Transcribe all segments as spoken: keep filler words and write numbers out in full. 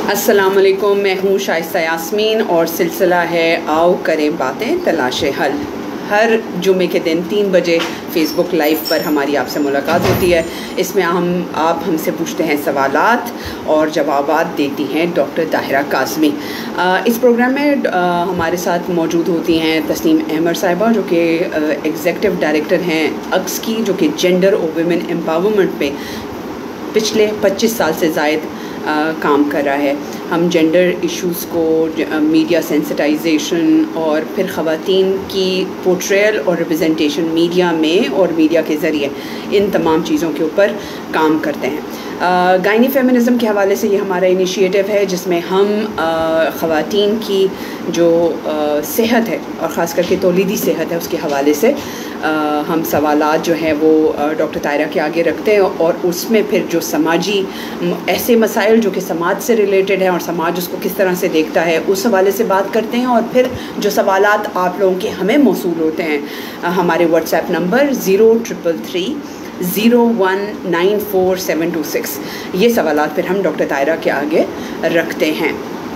अस्सलाम वालेकुम, मैं हूँ शाइस्ता यास्मीन और सिलसिला है आओ करें बातें तलाशे हल। हर जुमे के दिन तीन बजे फ़ेसबुक लाइव पर हमारी आपसे मुलाकात होती है। इसमें हम आप हमसे पूछते हैं सवालात और जवाबात देती हैं डॉक्टर ताहिरा काज़मी। इस प्रोग्राम में आ, हमारे साथ मौजूद होती हैं तस्नीम अहमद साहिबा, जो कि एग्जीक्यूटिव डायरेक्टर हैं अक्स की, जो कि जेंडर और वुमेन एम्पावरमेंट पे पिछले पच्चीस साल से ज़ायद काम कर रहा है। हम जेंडर इश्यूज़ को, मीडिया सेंसिटाइजेशन और फिर ख़वातीन की पोर्ट्रेयल और रिप्रेजेंटेशन मीडिया में और मीडिया के ज़रिए, इन तमाम चीज़ों के ऊपर काम करते हैं। गायनी फेमिनिज़म के हवाले से ये हमारा इनिशिएटिव है, जिसमें हम ख़वातीन की जो आ, सेहत है और ख़ास करके तौलीदी सेहत है उसके हवाले से आ, हम सवालात जो हैं वो डॉक्टर ताहिरा के आगे रखते हैं और उसमें फिर जो समाजी ऐसे मसाइल जो कि समाज से रिलेटेड हैं और समाज उसको किस तरह से देखता है उस हवाले से बात करते हैं। और फिर जो सवालात आप लोगों के हमें मौसूल होते हैं, हमारे WhatsApp number zero triple three zero one nine four seven two six, ये सवालात फिर हम डॉक्टर ताहिरा के आगे रखते हैं।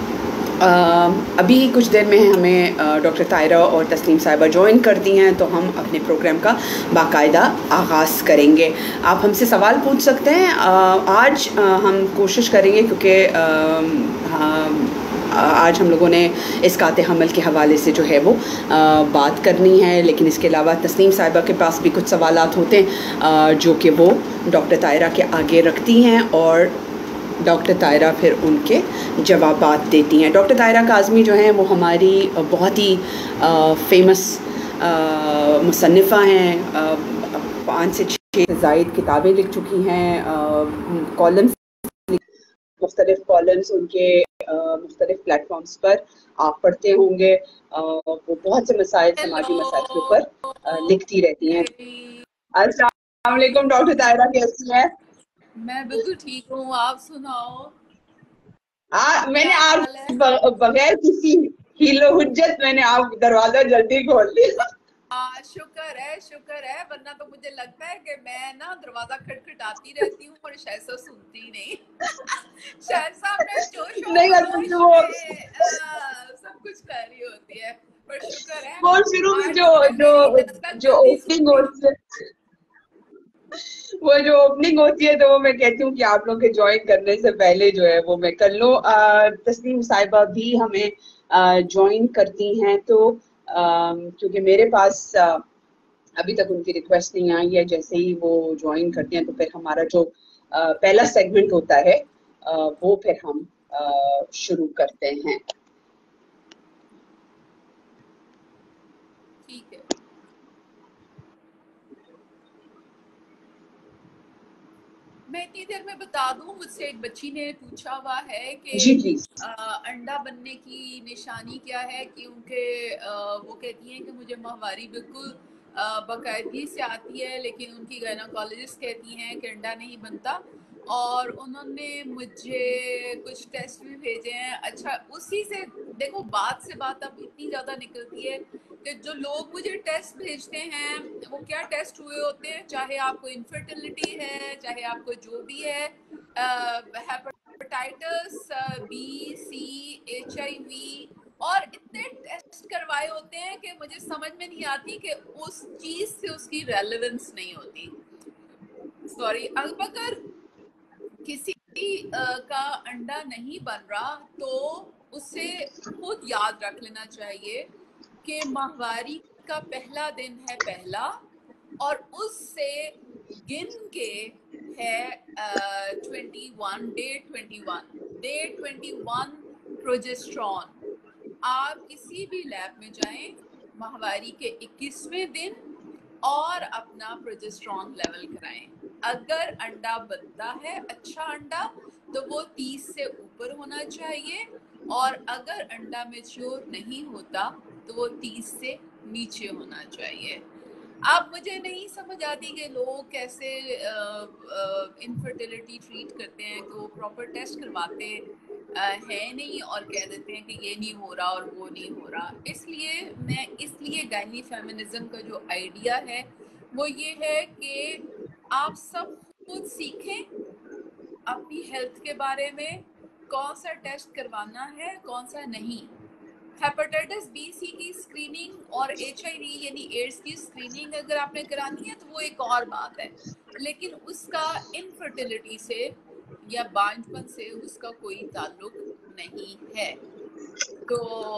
Uh, अभी कुछ देर में हमें डॉक्टर ताहिरा और तस्नीम साहिबा ज्वाइन करती हैं, तो हम अपने प्रोग्राम का बाकायदा आगाज़ करेंगे। आप हमसे सवाल पूछ सकते हैं। uh, आज uh, हम कोशिश करेंगे, क्योंकि uh, uh, आज हम लोगों ने इसकात हमल के हवाले से जो है वो uh, बात करनी है, लेकिन इसके अलावा तस्नीम साहिबा के पास भी कुछ सवालात होते हैं uh, जो कि वो डॉक्टर ताहिरा के आगे रखती हैं और डॉक्टर ताहिरा फिर उनके जवाबात देती हैं। डॉक्टर ताहिरा काज़मी जो हैं वो हमारी बहुत ही फेमस मुसन्निफ़ा हैं। पाँच से छः से ज़ायद किताबें लिख चुकी हैं, कॉलम्स, मुख्तलिफ़ कॉलम्स उनके मुख्तलिफ़ प्लेटफॉर्म्स पर आप पढ़ते होंगे। वो बहुत से मसाइल, समाजी मसाइल के ऊपर लिखती रहती हैं। अस्सलाम वालेकुम डॉक्टर ताहिरा, कैसी हैं? मैं बिल्कुल ठीक हूँ, आप सुनाओ। आ, मैंने आप बगैर किसी हीलो हुज्जत मैंने आप दरवाजा जल्दी खोल दिया। हाँ, शुक्र है शुक्र है, वरना तो मुझे लगता है कि मैं ना दरवाजा खटखटाती रहती हूँ और शायद सुनती नहीं। शायद साहब मैं जोश और खरोश में सब कुछ कर रही होती है, पर शुक्र है वो शुरू में जो जो जो ओपनिंग होती है वो जो ओपनिंग होती है तो वो मैं कहती हूँ कि आप लोग के ज्वाइन करने से पहले जो है वो मैं कर लूँ। तस्नीम साहिबा भी हमें ज्वाइन करती हैं, तो क्योंकि मेरे पास आ, अभी तक उनकी रिक्वेस्ट नहीं आई है। जैसे ही वो ज्वाइन करती हैं तो फिर हमारा जो आ, पहला सेगमेंट होता है आ, वो फिर हम शुरू करते हैं। ठीक है। मैं इतनी देर में बता दूं, मुझसे एक बच्ची ने पूछा हुआ है कि अंडा बनने की निशानी क्या है, क्योंकि वो कहती हैं कि मुझे माहवारी बिल्कुल बाकायदगी से आती है, लेकिन उनकी गायनोकोलॉजिस्ट कहती हैं कि अंडा नहीं बनता। और उन्होंने मुझे कुछ टेस्ट भी भेजे हैं। अच्छा, उसी से देखो बात से बात अब इतनी ज़्यादा निकलती है कि जो लोग मुझे टेस्ट भेजते हैं वो क्या टेस्ट हुए होते हैं, चाहे आपको इनफर्टिलिटी है, चाहे आपको जो भी है, hepatitis B, C, H I V, और इतने टेस्ट करवाए होते हैं कि मुझे समझ में नहीं आती कि उस चीज़ से उसकी रेलेवेंस नहीं होती। सॉरी, अब अगर किसी uh, का अंडा नहीं बन रहा तो उसे खुद याद रख लेना चाहिए कि माहवारी का पहला दिन है पहला, और उससे गिन के है twenty one day twenty one day twenty one progesterone. आप किसी भी लैब में जाएं माहवारी के इक्कीसवें दिन और अपना प्रोजेस्ट्रॉन लेवल कराएं। अगर अंडा बनता है अच्छा अंडा तो वो तीस से ऊपर होना चाहिए, और अगर अंडा मैच्योर नहीं होता तो वो तीस से नीचे होना चाहिए। अब मुझे नहीं समझ आती कि लोग कैसे इनफर्टिलिटी ट्रीट करते हैं, कि वो प्रॉपर टेस्ट करवाते है नहीं और कह देते हैं कि ये नहीं हो रहा और वो नहीं हो रहा। इसलिए मैं इसलिए गायनी फेमिनिज्म का जो आइडिया है वो ये है कि आप सब खुद सीखें अपनी हेल्थ के बारे में, कौन सा टेस्ट करवाना है कौन सा नहीं। हेपेटाइटिस बी सी की स्क्रीनिंग और एच आई वी यानी एड्स की स्क्रीनिंग अगर आपने करानी है तो वो एक और बात है, लेकिन उसका इनफर्टिलिटी से या बांझपन से उसका कोई ताल्लुक नहीं है। तो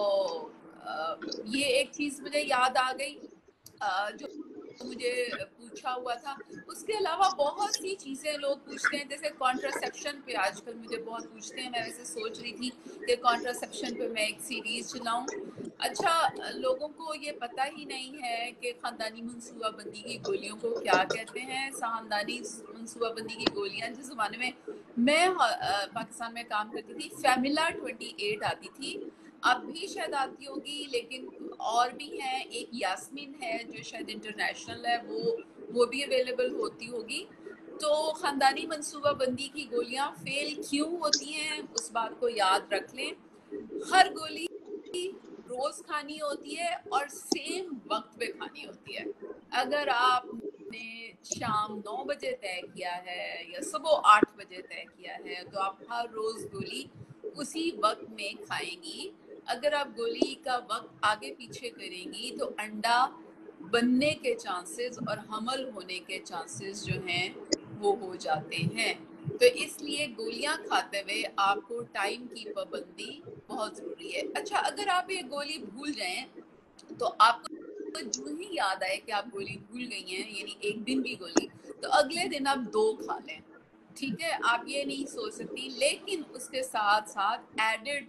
आ, ये एक चीज मुझे याद आ गई आ, जो मुझे पूछा हुआ था। उसके अलावा बहुत सी चीज़ें लोग पूछते हैं, जैसे कॉन्ट्रासेप्शन पे आजकल मुझे बहुत पूछते हैं। मैं वैसे सोच रही थी कि कॉन्ट्रासेप्शन पे मैं एक सीरीज चलाऊं। अच्छा, लोगों को ये पता ही नहीं है कि ख़ानदानी मनसूबाबंदी की गोलियों को क्या कहते हैं। ख़ानदानी मनसूबाबंदी की गोलियां, जिस ज़माने में मैं पाकिस्तान में काम करती थी, फैमिला ट्वेंटी एट आती थी, अब भी शायद आती होगी, लेकिन और भी हैं। एक यास्मीन है जो शायद इंटरनेशनल है, वो वो भी अवेलेबल होती होगी। तो ख़ानदानी मनसूबाबंदी की गोलियां फेल क्यों होती हैं, उस बात को याद रख लें। हर गोली रोज़ खानी होती है और सेम वक्त पे खानी होती है। अगर आपने शाम नौ बजे तय किया है या सुबह आठ बजे तय किया है तो आप हर रोज़ गोली उसी वक्त में खाएंगी। अगर आप गोली का वक्त आगे पीछे करेंगी तो अंडा बनने के चांसेस और हमल होने के चांसेस जो हैं वो हो जाते हैं। तो इसलिए गोलियां खाते हुए आपको टाइम की पाबंदी बहुत ज़रूरी है। अच्छा, अगर आप ये गोली भूल जाएं तो आपको जो ही याद आए कि आप गोली भूल गई हैं, यानी एक दिन की गोली, तो अगले दिन आप दो खा लें, ठीक है। आप ये नहीं सोच सकती, लेकिन उसके साथ साथ एडेड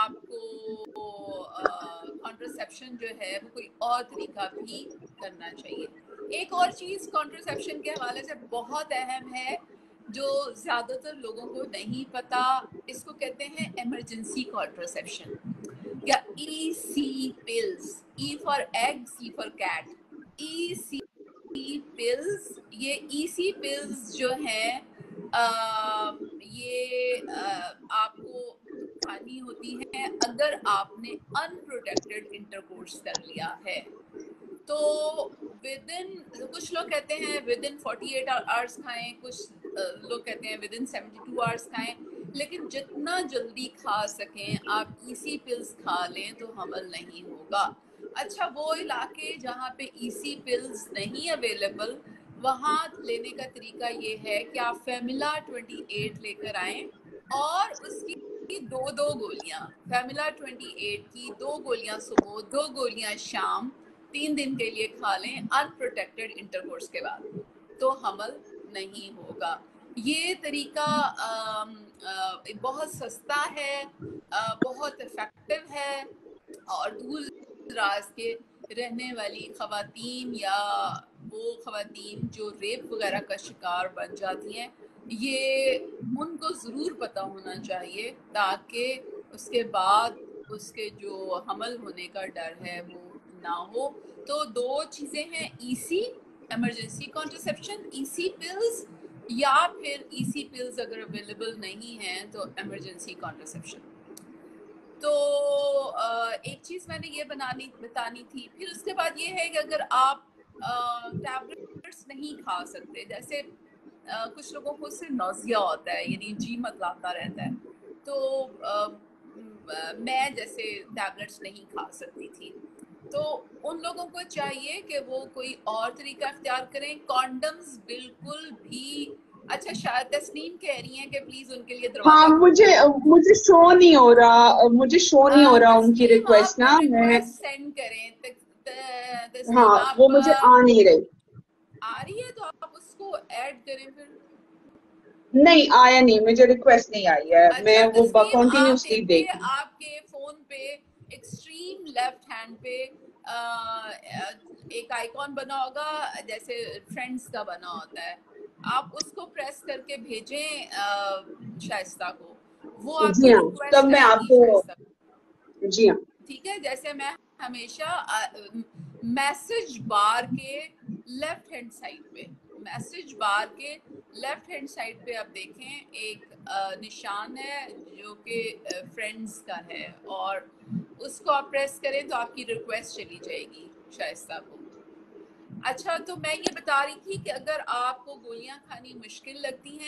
आपको कॉन्ट्रासेप्शन जो है वो कोई और तरीका भी करना चाहिए। एक और चीज़ कॉन्ट्रासेप्शन के हवाले से बहुत अहम है जो ज़्यादातर लोगों को नहीं पता, इसको कहते हैं इमरजेंसी कॉन्ट्रासेप्शन या E C pills. E for egg, C for cat. E C pills, ये ई सी पिल्स जो हैं आ, ये आ, आपको खानी होती है अगर आपने अनप्रोटेक्टेड इंटरकोर्स कर लिया है। तो विद इन, कुछ लोग कहते हैं within forty eight hours खाएं, कुछ लोग कहते हैं within seventy two hours खाएं, लेकिन जितना जल्दी खा सकें आप ईसी पिल्स खा लें तो हमल नहीं होगा। अच्छा, वो इलाके जहाँ पे ईसी पिल्स नहीं अवेलेबल, वहाँ लेने का तरीका ये है कि आप फैमिला ट्वेंटी एट लेकर आएं और उसकी दो दो गोलियां, फैमिला ट्वेंटी एट की दो गोलियां सुबह, दो गोलियां शाम, तीन दिन के लिए खा लें अनप्रोटेक्टेड इंटरकोर्स के बाद, तो हमल नहीं होगा। ये तरीका आ, आ, बहुत सस्ता है, आ, बहुत इफेक्टिव है, और दूर दराज के रहने वाली ख़वातीन या वो ख़वातीन जो रेप वगैरह का शिकार बन जाती हैं, ये उनको ज़रूर पता होना चाहिए ताकि उसके बाद उसके जो हमल होने का डर है वो ना हो। तो दो चीज़ें हैं, EC emergency contraception, EC pills, या फिर ईसी पिल्स अगर अवेलेबल नहीं हैं तो इमरजेंसी कॉन्ट्रासेप्शन। तो एक चीज़ मैंने ये बनानी बतानी थी। फिर उसके बाद ये है कि अगर आप टैबलेट्स नहीं खा सकते, जैसे आ, कुछ लोगों को उससे नौजिया होता है, यानी जी मतलाता रहता है, तो आ, मैं जैसे टैबलेट्स नहीं खा सकती थी, तो उन लोगों को चाहिए कि वो कोई और तरीका इख्तियार करें। कॉन्डम्स बिल्कुल भी, अच्छा शायद तस्नीम कह रही हैं कि प्लीज उनके लिए दरवाजा, हाँ, मुझे मुझे शो नहीं हो रहा मुझे शो नहीं हो रहा उनकी रिक्वेस्ट ना, मैं सेंड करें त, त, त, हाँ आप, वो मुझे आ नहीं रही आ रही है तो आप उसको ऐड करें। फिर नहीं आया, नहीं मुझे रिक्वेस्ट नहीं आई है। अच्छा, मैं वो कंटिन्यूसली आप देख आपके फोन पे एक्सट्रीम लेफ्ट हैंड पे आ, एक आइकॉन बना होगा जैसे फ्रेंड्स का बना होता है, आप उसको प्रेस करके भेजें शाइस्ता को, वो आपको जी हाँ, रिक्वेस्ट तब मैं आपको, जी हाँ ठीक है। जैसे मैं हमेशा मैसेज बार के लेफ्ट हैंड साइड पे, मैसेज बार के लेफ्ट हैंड साइड पे आप देखें एक आ, निशान है जो कि फ्रेंड्स का है, और उसको आप प्रेस करें तो आपकी रिक्वेस्ट चली जाएगी शाइस्ता को। अच्छा, तो मैं ये बता रही थी कि अगर आपको गोलियां खानी मुश्किल लगती हैं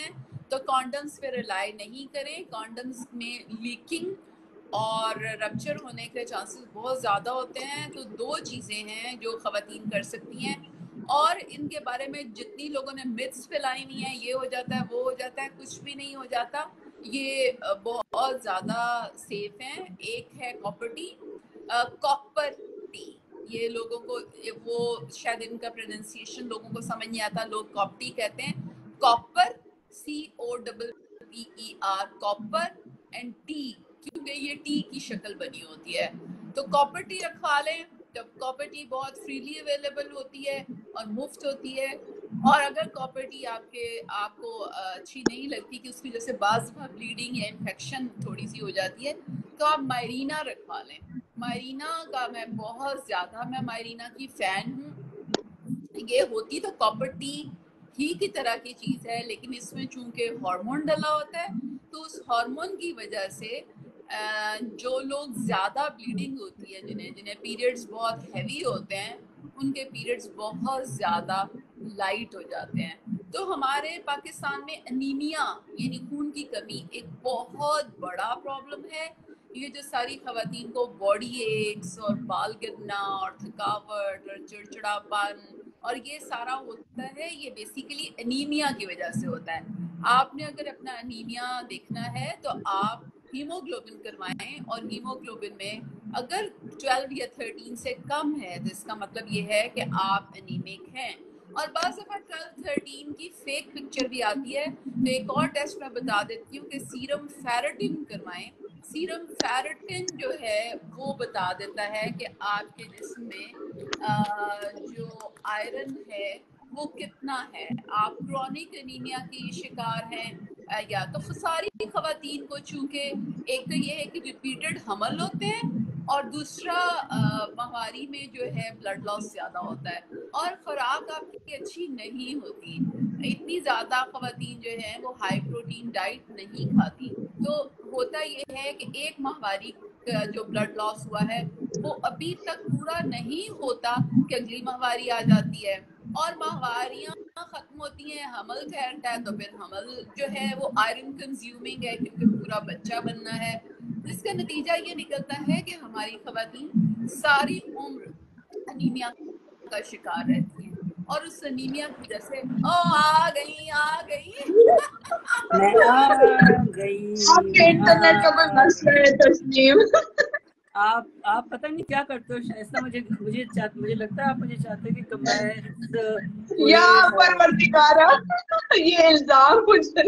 تو کانڈمس پہ ریلائی نہیں کریں. کانڈمس میں لیکنگ اور رپچر ہونے کے چانسز بہت زیادہ ہوتے ہیں. تو دو چیزیں ہیں جو خواتین کر سکتی ہیں, اور ان کے بارے میں جتنی لوگوں نے متس پھیلائی ہوئی ہیں, یہ ہو جاتا ہے وہ ہو جاتا ہے, کچھ بھی نہیں ہو جاتا. یہ بہت زیادہ سیف ہیں. ایک ہے کاپر ٹی, کاپر ٹی, یہ لوگوں کو وہ شاید ان کا پروننسیشن لوگوں کو سمجھ نہیں آتا, لوگ کاپٹی کہتے ہیں. Copper C O double P E R, copper and T, کیونکہ یہ ٹی کی شکل بنی ہوتی ہے. تو کاپر ٹی رکھوا لیں. تو کاپر ٹی بہت فریلی اویلیبل ہوتی ہے اور مفت ہوتی ہے. اور اگر کاپر ٹی آپ کے آپ کو اچھی نہیں لگتی کہ اس کی وجہ سے بعض دفعہ بلیڈنگ یا انفیکشن تھوڑی سی ہو جاتی ہے, تو آپ مائرینا رکھوا لیں. مائرینا کا میں بہت زیادہ میں مائرینا کی فین ہوں. یہ ہوتی تو کاپر ٹی ہی کی طرح کی چیز ہے, لیکن اس میں چونکہ ہارمون ڈلا ہوتا ہے, تو اس ہارمون کی وجہ سے جو لوگ زیادہ بلیڈنگ ہوتی ہے, جنہیں جنہیں پیریڈز بہت ہیوی ہوتے ہیں, ان کے پیریڈز بہت زیادہ لائٹ ہو جاتے ہیں. تو ہمارے پاکستان میں انیمیا یعنی خون کی کمی ایک بہت بڑا پرابلم ہے. یہ جو ساری خواتین کو باڈی ایکس اور بال گرنا اور تھکاوٹ اور چڑچڑاپن اور یہ سارا ہوتا ہے, یہ بیسیکلی انیمیا کی وجہ سے ہوتا ہے. آپ نے اگر اپنا انیمیا دیکھنا ہے تو آپ ہیموگلوبن کروائیں, اور ہیموگلوبن میں اگر ٹویلو یا تھرٹین سے کم ہے تو اس کا مطلب یہ ہے کہ آپ انیمک ہیں. اور بعض دفعہ ٹویلو تھرٹین کی فیک پکچر بھی آتی ہے. تو ایک اور ٹیسٹ میں بتا دیتی ہوں کہ سیرم فیرٹن کروائیں. سیرم فیرٹن جو ہے وہ بتا دیتا ہے کہ آپ کے جسم میں جو آئرن ہے وہ کتنا ہے. آپ کرونک انیمیا کی شکار ہیں یا تو ساری خواتین کو, چونکہ ایک تو یہ ہے کہ ریپیٹڈ حمل ہوتے ہیں, اور دوسرا ماہواری میں جو ہے بلڈ لاس زیادہ ہوتا ہے, اور خوراک آپ کی اچھی نہیں ہوتی. اتنی زیادہ خواتین جو ہیں وہ ہائی پروٹین ڈائٹ نہیں کھاتی. تو ہوتا یہ ہے کہ ایک ماہواری کا جو بلڈ لاس ہوا ہے وہ ابھی تک پورا نہیں ہوتا کہ اگلی ماہواری آ جاتی ہے, اور ماہواریاں ختم ہوتی ہیں, حمل ٹھہرتا ہے, تو پھر حمل جو ہے وہ آئرن کنزیومنگ ہے کیونکہ پورا بچہ بننا ہے. جس کا نتیجہ یہ نکلتا ہے کہ ہماری خواتین ساری عمر انیمیا کا شکار رہتی ہیں, اور اس انیمیا کی وجہ سے او آ گئی آ گئی میں آ گئی. آپ کے انٹرنیٹ کا کوئی مسئلہ ہے تسنیم. آپ آپ پتہ نہیں کیا کرتے ہو شائستہ, مجھے مجھے مجھے لگتا ہے آپ مجھے چاہتے ہیں کہ میں یا پروردگارا یہ الزام مجھے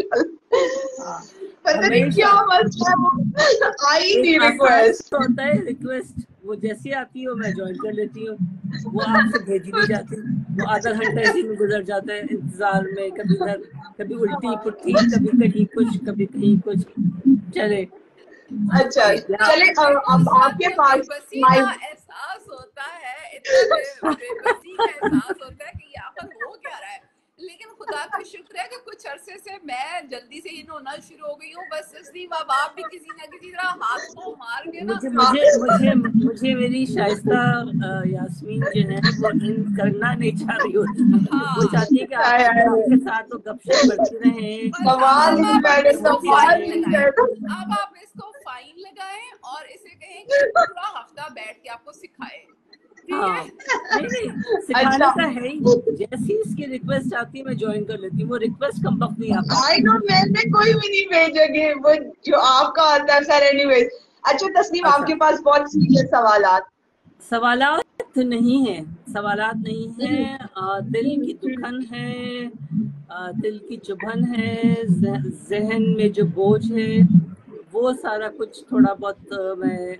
پتہ نہیں کیا مسئلہ آئی نہیں. ریکویسٹ ہوتا ہے ریکویسٹ, وہ جیسی آتی ہے میں جوائن کر لیتی ہوں, وہ آپ سے بھیجی نہیں جاتی, وہ آدھا گھنٹہ اسی میں گزر جاتا ہے انتظار میں, کبھی ادھر کبھی الٹی پٹھی, کبھی کہیں کچھ کبھی کہیں کچھ. چلے اچھا چلے اب آپ کے پاس احساس ہوتا ہے, اتنا بے بسی کا احساس ہوتا ہے کہ یہ آخر ہو کیا رہا ہے. لیکن خدا کا شکر ہے کہ کچھ عرصے سے میں جلدی سے ان ہونا شروع ہو گئی ہوں. بس اس لیے ماں باپ بھی کسی نہ کسی طرح ہاتھ کو مار کے نا مجھے مجھے مجھے مجھے میری شائستہ یاسمین جو ہے وہ ان کرنا نہیں چاہ رہی ہوتی, وہ چاہتی ہے کہ آپ کے ساتھ وہ گپ شپ کرتے رہیں. سوال ہی پہلے سوال ہی اب آپ اس کو فائن لگائیں اور اسے کہیں کہ پورا ہفتہ بیٹھ کے آپ کو سکھائے. ہاں نہیں نہیں سکھانے کا ہے ہی, جیسی اس کی ریکویسٹ آتی ہے میں جوائن کر لیتی ہوں. وہ ریکویسٹ کم وقت نہیں آتا. آئی نو میں سے کوئی بھی نہیں بھیجے گی وہ جو آپ کا آتا ہے سر. اینی ویز اچھا تسنیم آپ کے پاس بہت سیریس سوالات سوالات نہیں ہیں سوالات نہیں ہیں دل کی دکھن ہے, دل کی چبھن ہے, ذہن میں جو بوجھ ہے وہ سارا کچھ تھوڑا بہت میں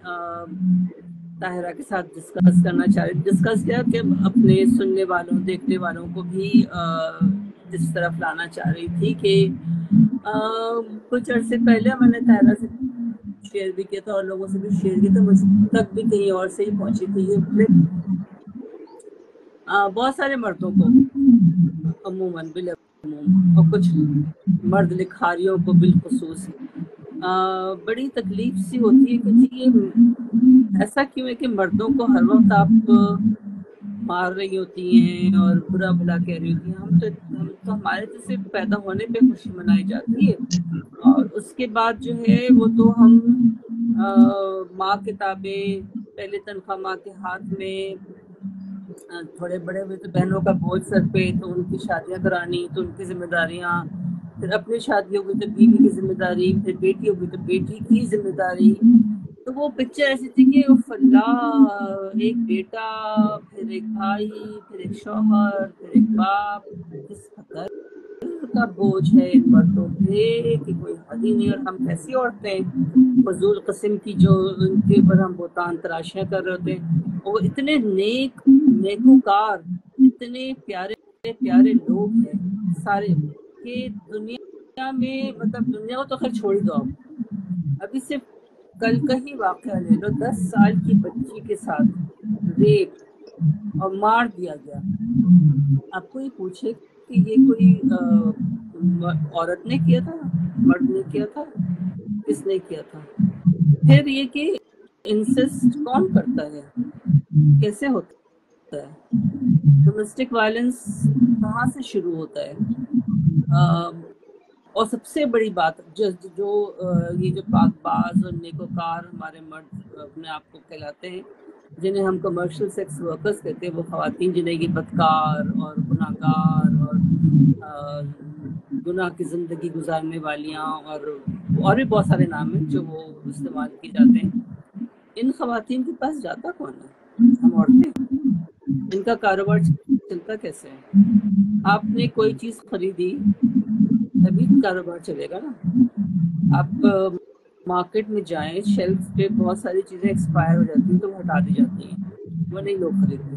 طاہرہ کے ساتھ ڈسکس کرنا چاہ رہی. ڈسکس کیا کہ اپنے سننے والوں دیکھنے والوں کو بھی اس طرف لانا چاہ رہی تھی کہ کچھ عرصے پہلے میں نے طاہرہ سے شیئر بھی کیا تھا اور لوگوں سے بھی شیئر کیا تھا, مجھ تک بھی کہیں اور سے ہی پہنچی تھی یہ کلپ. بہت سارے مردوں کو عموماً بالعموم اور کچھ مرد لکھاریوں کو بالخصوص بڑی تکلیف سی ہوتی ہے کہ جی یہ ایسا کیوں ہے کہ مردوں کو ہر وقت آپ مار رہی ہوتی ہیں اور برا بھلا کہہ رہی ہوتی ہیں. ہم تو ہم تو ہمارے تو صرف پیدا ہونے پہ خوشی منائی جاتی ہے، اور اس کے بعد جو ہے وہ تو ہم ماں کتابیں، پہلے تنخواہ ماں کے ہاتھ میں، تھوڑے بڑے ہوئے تو بہنوں کا بوجھ سر پہ، تو ان کی شادیاں کرانی، تو ان کی ذمہ داریاں، پھر اپنی شادی ہو گئی تو بیوی کی ذمہ داری، پھر بیٹی ہو گئی تو بیٹی کی ذمہ داری. تو وہ پکچر ایسی تھی کہ اللہ، ایک بیٹا، پھر ایک بھائی، پھر ایک شوہر، پھر ایک باپ، کس قدر کا بوجھ ہے ان مردوں پہ کہ کوئی حد ہی نہیں. اور ہم ایسی عورتیں فضول قسم کی جو ان کے اوپر ہم بہتان تراشیاں کر رہے ہوتے ہیں. وہ اتنے نیک نیکوکار، اتنے پیارے پیارے لوگ ہیں سارے کہ دنیا میں، مطلب دنیا کو تو خیر چھوڑ ہی دو آپ، ابھی صرف کل کا ہی واقعہ لے لو، دس سال کی بچی کے ساتھ ریپ اور مار دیا گیا. آپ کو یہ پوچھے کہ یہ کوئی عورت نے کیا تھا، مرد نے کیا تھا، کس نے کیا تھا؟ پھر یہ کہ انسسٹ کون کرتا ہے، کیسے ہوتا ہے، ڈومیسٹک وائلنس کہاں سے شروع ہوتا ہے؟ اور سب سے بڑی بات جو جو یہ جو پاک باز اور نیکوکار ہمارے مرد اپنے آپ کو کہلاتے ہیں، جنہیں ہم کمرشل سیکس ورکرز کہتے ہیں، وہ خواتین جنہیں یہ بدکار اور گناہ گار اور گناہ کی زندگی گزارنے والیاں اور اور بھی بہت سارے نام ہیں جو وہ استعمال کیے جاتے ہیں. ان خواتین کے پاس جاتا کون ہے؟ ہم عورتیں. ان کا کاروبار چلتا کیسے ہے؟ آپ نے کوئی چیز خریدی تبھی کاروبار چلے گا نا. آپ مارکیٹ میں جائیں، شیلف پہ بہت ساری چیزیں ایکسپائر ہو جاتی ہیں تو وہ ہٹا دی جاتی ہیں، وہ نہیں لوگ خریدتے.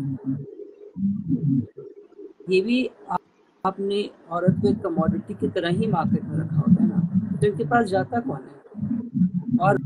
یہ بھی آپ نے عورت کو ایک کموڈٹی کی طرح ہی مارکیٹ میں رکھا ہوتا ہے نا. تو ان کے پاس جاتا کون ہے؟ اور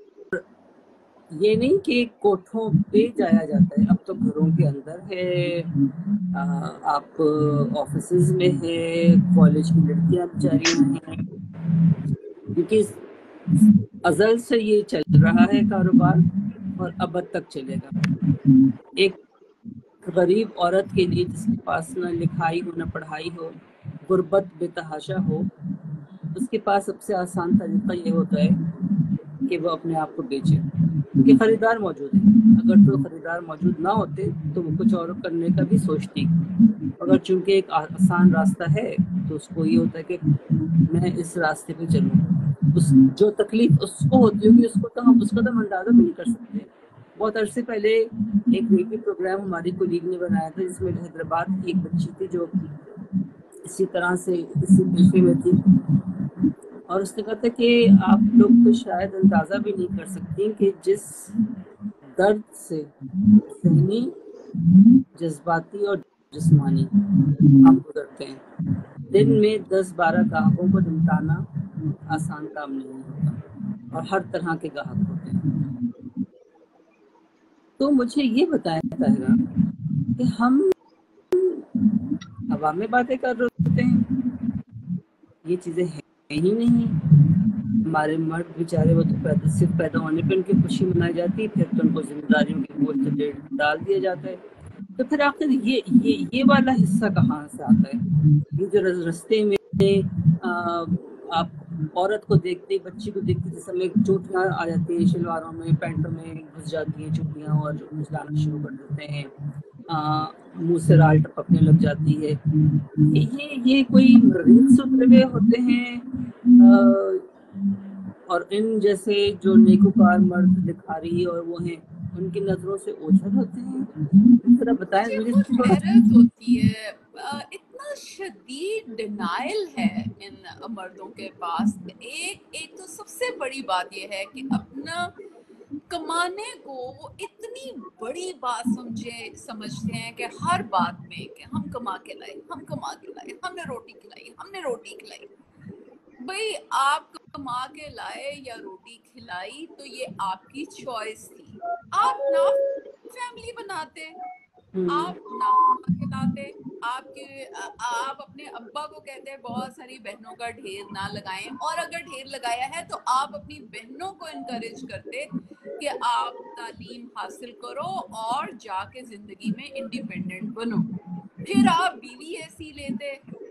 یہ نہیں کہ کوٹھوں پہ جایا جاتا ہے، اب تو گھروں کے اندر ہے، آپ آفیسز میں ہے، کالج کی لڑکیاں بیچاریاں ہیں، کیونکہ ازل سے یہ چل رہا ہے کاروبار اور ابد تک چلے گا. ایک غریب عورت کے لیے جس کے پاس نہ لکھائی ہو، نہ پڑھائی ہو، غربت بے تحاشا ہو، اس کے پاس سب سے آسان طریقہ یہ ہوتا ہے کہ وہ اپنے آپ کو بیچے، کیونکہ خریدار موجود ہیں. اگر تو خریدار موجود نہ ہوتے تو وہ کچھ اور کرنے کا بھی سوچتی، اگر چونکہ ایک آسان راستہ ہے تو اس کو یہ ہوتا ہے کہ میں اس راستے پہ چلوں. اس جو تکلیف اس کو ہوتی ہوگی، اس کو تو ہم اس کا تو اندازہ بھی نہیں کر سکتے. بہت عرصے پہلے ایک ریڈیو پروگرام ہماری کولیگ نے بنایا تھا، جس میں حیدرآباد کی ایک بچی تھی جو اسی طرح سے اسی پیشے میں تھی، اور اس نے کہا تھا کہ آپ لوگ تو شاید اندازہ بھی نہیں کر سکتی کہ جس درد سے ذہنی، جذباتی اور جسمانی ہم گزرتے ہیں. دن میں دس بارہ گاہکوں کو نمٹانا آسان کام نہیں ہوتا، اور ہر طرح کے گاہک ہوتے ہیں. تو مجھے یہ بتایا طاہرہ کہ ہم ہوا میں باتیں کر رہے ہوتے ہیں، یہ چیزیں ہیں ہی نہیں. ہمارے مرد بیچارے وہ تو پیدا صرف پیدا ہونے پہ ان کی خوشی منائی جاتی ہے، پھر تو ان کو ذمہ داریوں کے بوجھ سے ڈال دیا جاتا ہے. تو پھر آخر یہ یہ یہ والا حصہ کہاں سے آتا ہے؟ یہ جو رستے میں آپ عورت کو دیکھتے، بچی کو دیکھتے جس میں چوٹیاں آ جاتی ہیں، شلواروں میں، پینٹوں میں گھس جاتی ہیں چوٹیاں اور جلانا شروع کر دیتے ہیں، منہ سے رال ٹپکنے لگ جاتی ہے. یہ یہ کوئی مریض سترے ہوئے ہوتے ہیں، اور ان جیسے جو نیکوکار مرد لکھاری اور وہ ہیں ان کی نظروں سے اوجھل ہوتے ہیں. ذرا بتائیں مجھے. حیرت ہوتی ہے، اتنا شدید ڈینائل ہے ان مردوں کے پاس. ایک ایک تو سب سے بڑی بات یہ ہے کہ اپنا کمانے کو وہ اتنی بڑی بات سمجھے سمجھتے ہیں کہ ہر بات میں کہ ہم کما کے لائے، ہم کما کے لائے، ہم نے روٹی کھلائی، ہم نے روٹی کھلائی. بھئی آپ کما کے لائے یا روٹی کھلائی تو یہ آپ کی چوائس تھی. آپ نہ فیملی بناتے، آپ نہ کما کے لاتے، آپ کے آپ اپنے ابا کو کہتے ہیں بہت ساری بہنوں کا ڈھیر نہ لگائیں، اور اگر ڈھیر لگایا ہے تو آپ اپنی بہنوں کو انکریج کرتے کہ آپ تعلیم حاصل کرو اور جا کے زندگی میں انڈیپینڈنٹ بنو. پھر آپ بیوی ایسی لیتے کہ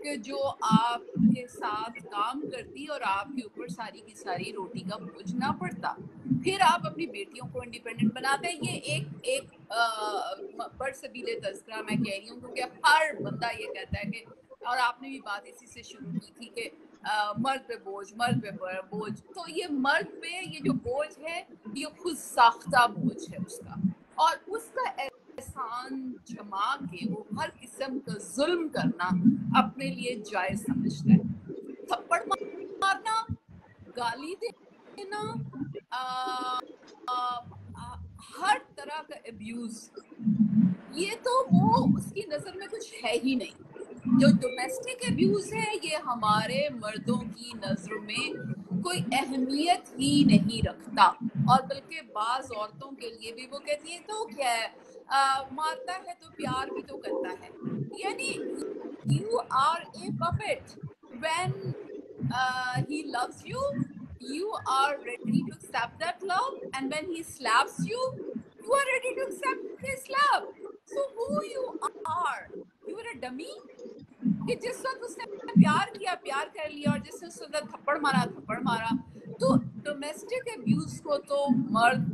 کہ جو آپ کے ساتھ کام کرتی اور آپ کے اوپر ساری کی ساری روٹی کا بوجھ نہ پڑتا. پھر آپ اپنی بیٹیوں کو انڈیپینڈنٹ بناتے ہیں. یہ ایک ایک بڑ سبیل تذکرہ میں کہہ رہی ہوں کیونکہ ہر بندہ یہ کہتا ہے کہ, اور آپ نے بھی بات اسی سے شروع کی تھی کہ مرد پہ بوجھ, مرد پہ بوجھ. تو یہ مرد پہ یہ جو بوجھ ہے یہ خود ساختہ بوجھ ہے اس کا, اور اس کا احسان جما کے وہ ہر قسم کا ظلم کرنا اپنے لیے جائز سمجھتا ہے. تھپڑ مارنا, گالی دینا, آ, آ, آ, ہر طرح کا ابیوز, یہ تو وہ اس کی نظر میں کچھ ہے ہی نہیں. جو ڈومیسٹک ابیوز ہے یہ ہمارے مردوں کی نظروں میں کوئی اہمیت ہی نہیں رکھتا, اور بلکہ بعض عورتوں کے لیے بھی وہ کہتی ہے تو کیا ہے, آ, مارتا ہے تو پیار بھی تو کرتا ہے. یعنی you are a puppet. When uh, he loves you, you are ready to accept that love, and when he slaps you, you are ready to accept his slap. So who you are? You are a dummy. کہ جس وقت اس نے پیار کیا پیار کر لیا, اور جس نے اس وقت تھپڑ مارا تھپڑ مارا. تو ڈومیسٹک ابیوز کو تو مرد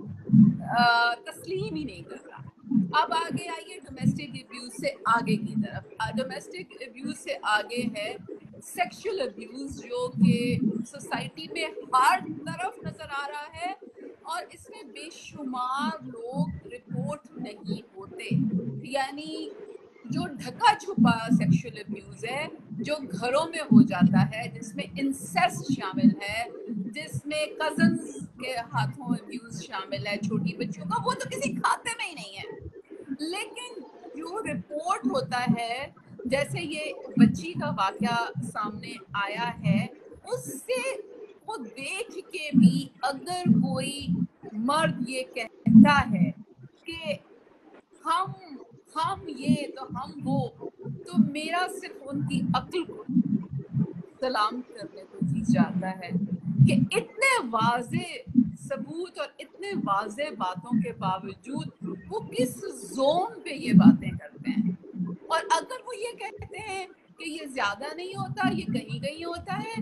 تسلیم ہی نہیں کر رہا. اب آگے آئیے ڈومیسٹک ابیوز سے آگے کی طرف. ڈومیسٹک ابیوز سے آگے ہے سیکشل ابیوز, جو کہ سوسائٹی میں ہر طرف نظر آ رہا ہے, اور اس میں بے شمار لوگ رپورٹ نہیں ہوتے. یعنی جو ڈھکا چھپا سیکشل ابیوز ہے جو گھروں میں ہو جاتا ہے, جس میں انسیسٹ شامل ہے, جس میں کزنز کے ہاتھوں ابیوز شامل ہے چھوٹی بچیوں کا, وہ تو کسی کھاتے میں ہی نہیں ہے. لیکن جو رپورٹ ہوتا ہے, جیسے یہ بچی کا واقعہ سامنے آیا ہے, اس سے وہ دیکھ کے بھی اگر کوئی مرد یہ کہتا ہے کہ ہم ہم یہ تو ہم وہ, تو میرا صرف ان کی عقل کو سلام کرنے کو جی جاتا ہے کہ اتنے واضح ثبوت اور اتنے واضح باتوں کے باوجود وہ کس زون پہ یہ باتیں کرتے ہیں. اور اگر وہ یہ کہتے ہیں کہ یہ زیادہ نہیں ہوتا, یہ کہیں کہیں ہوتا ہے,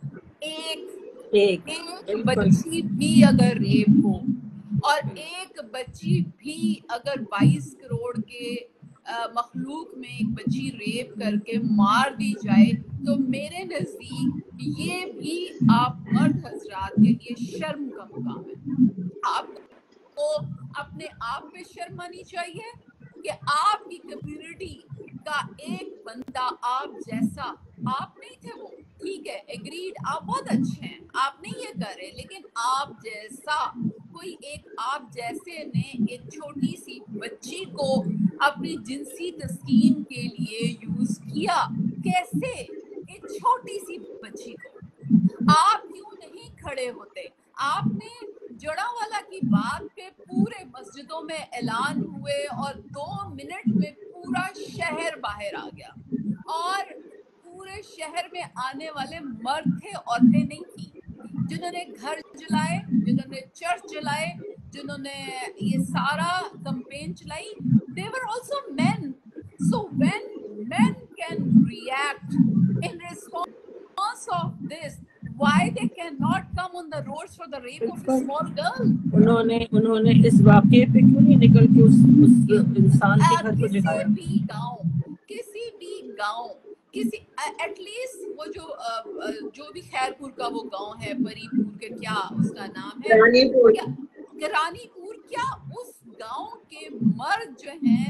ایک ایک ایک بچی بھی اگر ریپ ہو, اور ایک بچی بھی اگر بائیس کروڑ کے مخلوق میں ایک بچی ریپ کر کے مار دی جائے, تو میرے نزدیک یہ بھی آپ مرد حضرات کے لیے شرم کا مقام ہے. آپ کو اپنے آپ پہ شرم آنی چاہیے کہ آپ کی کمیونٹی کا ایک بندہ آپ جیسا, آپ نہیں تھے وہ, ٹھیک ہے ایگریڈ, آپ بہت اچھے ہیں, آپ نہیں یہ کر رہے, لیکن آپ جیسا کوئی ایک آپ جیسے نے ایک چھوٹی سی بچی کو اپنی جنسی تسکین کے لیے یوز کیا. کیسے؟ ایک چھوٹی سی بچی کو. آپ کیوں نہیں کھڑے ہوتے؟ آپ نے جڑاوالا کی بات پہ پورے مسجدوں میں اعلان ہوئے اور دو منٹ میں پورا شہر باہر آ گیا, اور پورے شہر میں آنے والے مرد تھے, عورتیں نہیں تھیں, جنہوں نے گھر جلائے, جنہوں نے چرچ جلائے, جنہوں نے یہ سارا کمپین چلائی. They were also men. So when men can react in response of this, why they cannot come on the roads for the rape of a small girl? انہوں نے انہوں نے اس واقعے پہ کیوں نہیں نکل کے اس اس انسان کے گھر کو جلایا؟ کسی بھی گاؤں کسی بھی گاؤں کسی ایٹ لیسٹ وہ جو جو بھی خیر پور کا وہ گاؤں ہے, پری پور کے کیا اس کا نام ہے, رانی پور, رانی پور, کیا اس گاؤں کے مرد جو ہیں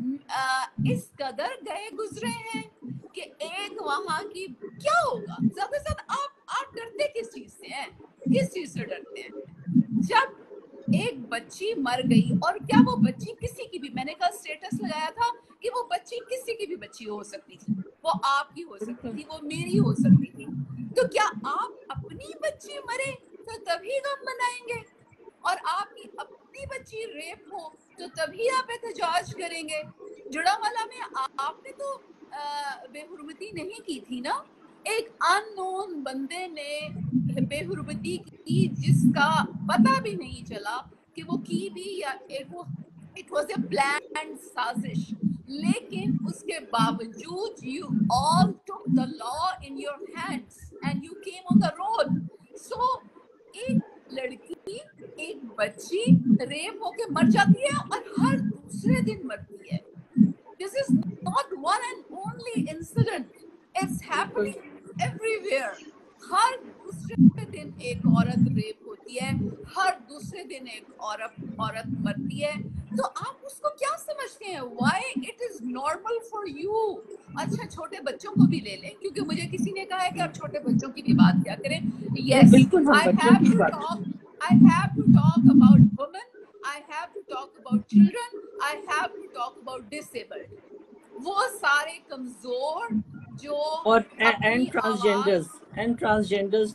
اس قدر گئے گزرے ہیں کہ ایک وہاں کی کیا ہوگا؟ زیادہ سے زیادہ آپ آپ ڈرتے کس چیز سے ہیں؟ کس چیز سے ڈرتے ہیں؟ جب ایک بچی مر گئی, اور کیا وہ بچی کسی کی بھی, میں نے کل اسٹیٹس لگایا تھا کہ وہ بچی کسی کی بھی بچی ہو سکتی تھی, وہ آپ کی ہو سکتی تھی, وہ میری ہو سکتی تھی, تو کیا آپ اپنی بچی مرے تو تبھی غم منائیں گے, اور آپ کی اپنی بچی ریپ ہو تو تبھی آپ احتجاج کریں گے؟ جڑاوالا میں آپ نے تو بے حرمتی نہیں کی تھی نا, ایک ان نون بندے نے بے حرمتی کی جس کا پتہ بھی نہیں چلا کہ وہ کی بھی یا اٹ واز اے پلانڈ سازش. لیکن اس کے باوجود you all took the law in your hands and you came on the road. So ایک لڑکی ایک بچی ریپ ہو کے مر جاتی ہے اور ہر دوسرے دن مرتی ہے. This is not one and only incident. It's happening everywhere. ہر دوسرے دن ایک عورت ریپ ہوتی ہے, ہر دوسرے دن ایک عورت عورت مرتی ہے. تو آپ اس کو کیا سمجھتے ہیں؟ Why it is normal for you? اچھا چھوٹے بچوں کو بھی لے لیں, کیونکہ مجھے کسی نے کہا ہے کہ آپ چھوٹے بچوں کی بھی بات کیا کریں. Yes, I have to talk. I have to talk about women. I have to talk about children. I have to talk about disabled. وہ سارے کمزور جو اور اینڈ ٹرانسجینڈرز اینڈ ٹرانسجینڈرز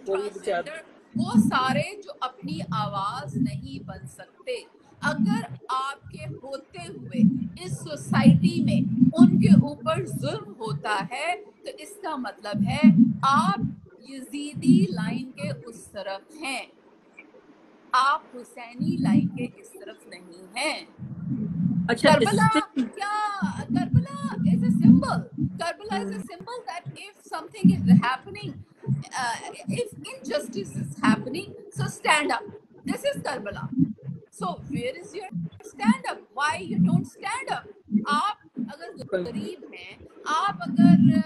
وہ سارے جو اپنی آواز نہیں بن سکتے, اگر آپ کے ہوتے ہوئے اس سوسائٹی میں ان کے اوپر ظلم ہوتا ہے تو اس کا مطلب ہے آپ یزیدی لائن کے اس طرف ہیں, آپ حسینی لائن کے اس طرف نہیں ہیں. کربلا کیا Karbala is a symbol. Karbala is a symbol that if something is happening, uh, if injustice is happening, so stand up. This is Karbala. So where is your stand up? Why you don't stand up? آپ اگر غریب ہیں, آپ اگر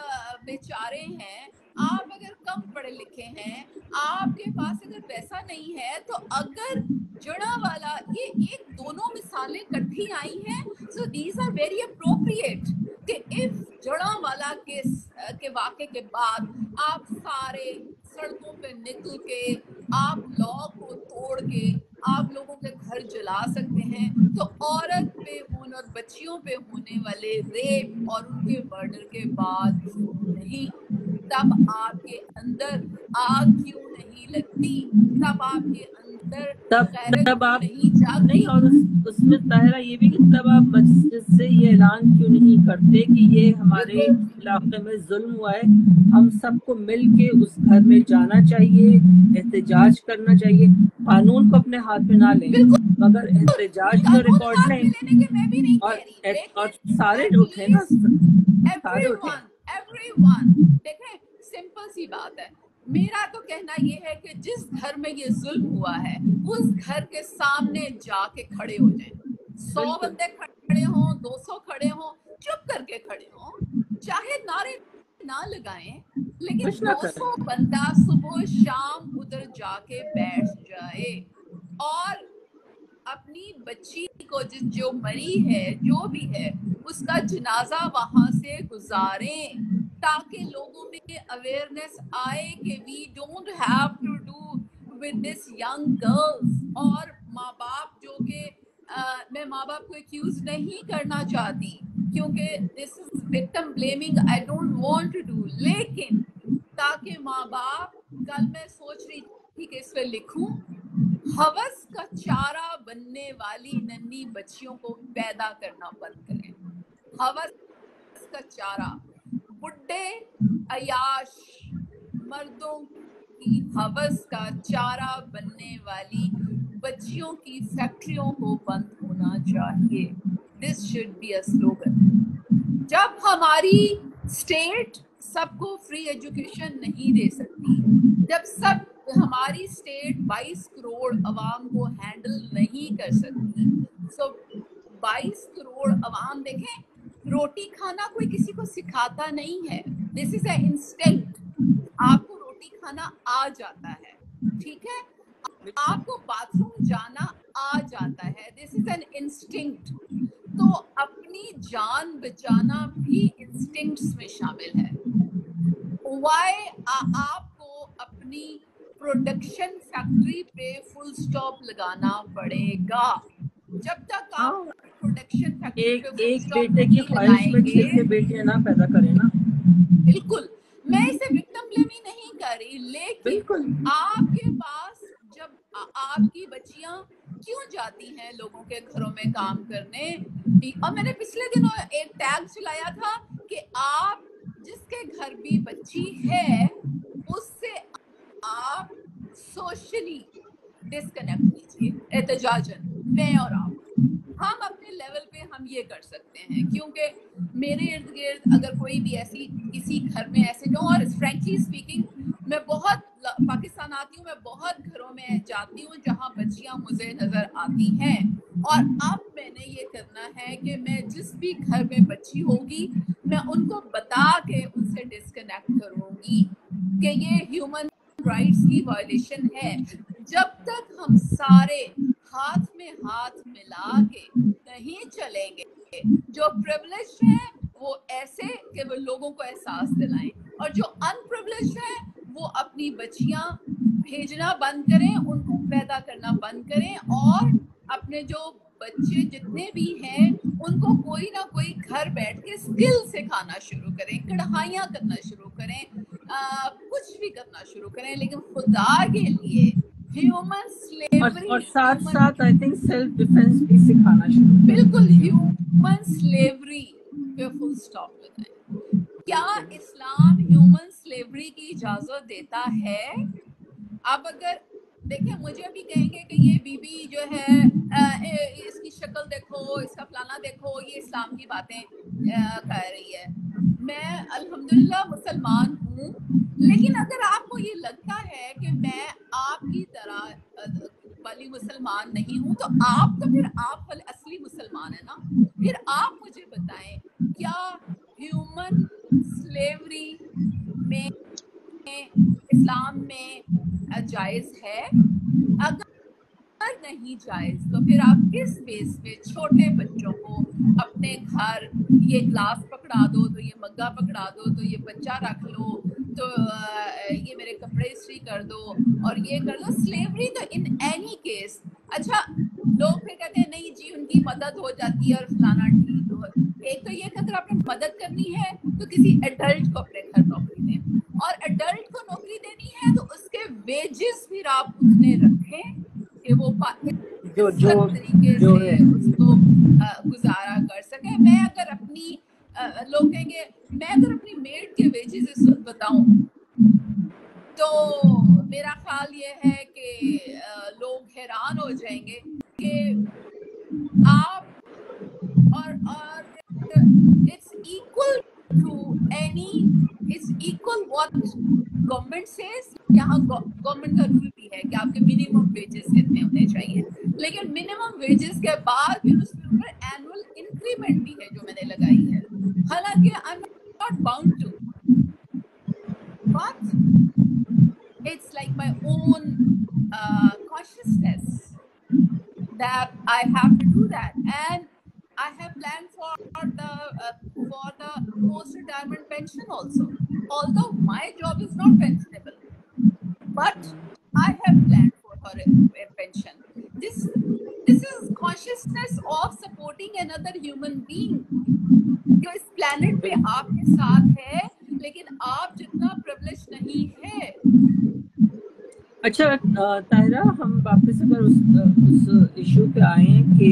بیچارے ہیں, آپ اگر کم پڑھے لکھے ہیں, آپ کے پاس اگر پیسہ نہیں ہے, تو اگر جڑا والا یہ ایک دونوں مثالیں کٹھی آئی ہیں, so these are very appropriate کہ if جڑا والا کے کے واقعے کے بعد آپ سارے سڑکوں پہ نکل کے آپ لاء کو توڑ کے آپ لوگوں کے گھر جلا سکتے ہیں, تو عورت پہ ہونے اور بچیوں پہ ہونے والے ریپ اور ان کے مرڈر کے بعد کیوں نہیں؟ تب آپ کے اندر آگ کیوں نہیں لگتی؟ تب آپ کے اندر تب آپ نہیں جاگتی؟ اور اس میں طاہرہ یہ بھی کہ تب آپ مسجد سے یہ اعلان کیوں نہیں کرتے کہ یہ ہمارے علاقے میں ظلم ہوا ہے, ہم سب کو مل کے اس گھر میں جانا چاہیے, احتجاج کرنا چاہیے. قانون کو اپنے ہاتھ میں نہ لیں مگر احتجاج کا ریکارڈ لیں اور اور سارے اٹھیں نا, سارے اٹھیں. everyone دیکھیں سمپل سی بات ہے, میرا تو کہنا یہ ہے کہ جس گھر میں یہ ظلم ہوا ہے اس گھر کے سامنے جا کے کھڑے ہو جائیں. سو بندے کھڑے ہوں, دو سو کھڑے ہوں, چپ کر کے کھڑے ہوں, چاہے نعرے نہ لگائیں, لیکن دو سو بندہ صبح شام ادھر جا کے بیٹھ جائے اور اپنی بچی کو جو مری ہے جو بھی ہے اس کا جنازہ وہاں سے گزاریں, تاکہ لوگوں میں اویئرنیس آئے کہ we don't have to do with this young girls. اور ماں باپ جو کہ میں ماں باپ کو ایکیوز نہیں کرنا چاہتی کیونکہ this is victim blaming, I don't want to do, لیکن تاکہ ماں باپ, کل میں سوچ رہی تھی کہ اس پہ لکھوں, ہوس کا چارہ بننے والی ننھی بچیوں کو پیدا کرنا بند کریں. ہوس کا چارہ, بڈھے عیاش مردوں کی ہوس کا چارہ بننے والی بچیوں کی فیکٹریوں کو بند ہونا چاہیے. This should be a slogan. جب ہماری اسٹیٹ سب کو فری ایجوکیشن نہیں دے سکتی, جب سب ہماری اسٹیٹ بائیس کروڑ عوام کو ہینڈل نہیں کر سکتی, سو بائیس کروڑ عوام دیکھیں روٹی کھانا کوئی کسی کو سکھاتا نہیں ہے, دس از اے انسٹنکٹ. آپ کو روٹی کھانا آ جاتا ہے, ٹھیک ہے, آپ کو باتھ روم جانا آ جاتا ہے, دس از این انسٹنکٹ. تو اپنی جان بچانا بھی انسٹنکٹس میں شامل ہے. وائی آپ کو اپنی پروڈکشن فیکٹری پہ فل سٹاپ لگانا پڑے گا. جب تک آپ پروڈکشن فیکٹری پہ فل سٹاپ نہیں لگائیں گے, بیٹیاں نہ پیدا کریں نا. بالکل, میں اسے وکٹم بلیمی نہیں کر رہی, لیکن آپ کے پاس جب آپ کی بچیاں کیوں جاتی ہیں لوگوں کے گھروں میں کام کرنے, اور میں نے پچھلے دنوں ایک ٹیگ چلایا تھا کہ آپ جس کے گھر بھی بچی ہے اس سے آپ سوشلی ڈسکنیکٹ کیجیے احتجاجاً, میں اور آپ. ہم اپنے لیول پہ ہم یہ کر سکتے ہیں، کیونکہ میرے ارد گرد اگر کوئی بھی ایسی کسی گھر میں ایسے جو، اور فرینکلی اسپیکنگ میں بہت پاکستان آتی ہوں، میں بہت گھروں میں جاتی ہوں جہاں بچیاں مجھے نظر آتی ہیں، اور اب میں نے یہ کرنا ہے کہ میں جس بھی گھر میں بچی ہوگی میں ان کو بتا کے ان سے ڈسکنیکٹ کروں گی کہ یہ ہیومن رائٹس کی وائلیشن ہے۔ جب تک ہم سارے ہاتھ میں ہاتھ ملا کے نہیں چلیں گے، جو پریولیج ہیں وہ ایسے کہ وہ لوگوں کو احساس دلائیں، اور جو ان پریولیج ہیں وہ اپنی بچیاں بھیجنا بند کریں، ان کو پیدا کرنا بند کریں، اور اپنے جو بچے جتنے بھی ہیں ان کو کوئی نہ کوئی گھر بیٹھ کے اسکل سکھانا شروع کریں، کڑھائیاں کرنا شروع کریں، آ, کچھ بھی کرنا شروع کریں، لیکن خدا کے لیے ہیومن سلیوری، اور ساتھ ساتھ آئی تھنک سیلف ڈیفینس بھی سکھانا شروع کریں۔ بالکل ہیومن سلیوری پہ فل سٹاپ لگائیں۔ کیا اسلام ہیومن سلیوری کی اجازت دیتا ہے؟ اب اگر دیکھیں مجھے ابھی کہیں گے کہ یہ بی بی جو ہے اس کی شکل دیکھو، اس کا فلانا دیکھو، یہ اسلام کی باتیں کہہ رہی ہے۔ میں الحمدللہ مسلمان ہوں، لیکن اگر آپ کو یہ لگتا ہے کہ میں آپ کی طرح والی مسلمان نہیں ہوں تو آپ تو پھر آپ اصلی مسلمان ہیں نا۔ پھر آپ مجھے بتائیں کیا ہیومن سلیوری میں اسلام میں جائز ہے؟ اگر نہیں جائز تو پھر آپ کس بیس پہ چھوٹے بچوں کو اپنے گھر یہ گلاس پکڑا دو تو یہ مگا پکڑا دو تو یہ بچہ رکھ لو تو یہ میرے کپڑے استری کر دو اور یہ کر دو؟ سلیوری تو ان اینی کیس۔ اچھا لوگ پھر کہتے ہیں نہیں جی ان کی مدد ہو جاتی ہے اور فلانا ٹھیک ہو۔ ایک تو یہ کہ اگر آپ نے مدد کرنی ہے تو کسی ایڈلٹ کو اپنے گھر نوکری دیں، اور ایڈلٹ کو نوکری دینی ہے تو اس کے ویجز پھر آپ اتنے رکھیں کہ وہ جو جو طریقے جو سے ہے اس کو گزارا کر سکے۔ میں اگر اپنی لوگ کہیں گے میں اگر اپنی میڈ کے ویجز اس وقت بتاؤں تو میرا خیال یہ ہے کہ لوگ حیران ہو جائیں گے کہ آپ اور اور it's equal to any it's equal what government says۔ یہاں گورنمنٹ کا رول بھی ہے کہ آپ کے منیمم ویجز کتنے ہونے چاہیے، لیکن منیمم ویجز کے بعد پھر اس کے اوپر اینول انکریمنٹ بھی ہے جو میں نے لگائی ہے، حالانکہ I'm not bound to، but it's like my own uh, consciousness that I have to do that, and I have planned for the uh, for the post retirement pension also, although my job is not pensionable, but I have planned for her a, a pension. This this is consciousness of supporting another human being جو اس plant پہ آپ کے ساتھ ہے لیکن آپ جتنا privilege نہیں ہے۔ اچھا طاہرہ ہم واپس اگر اس اس ایشو پہ آئیں کہ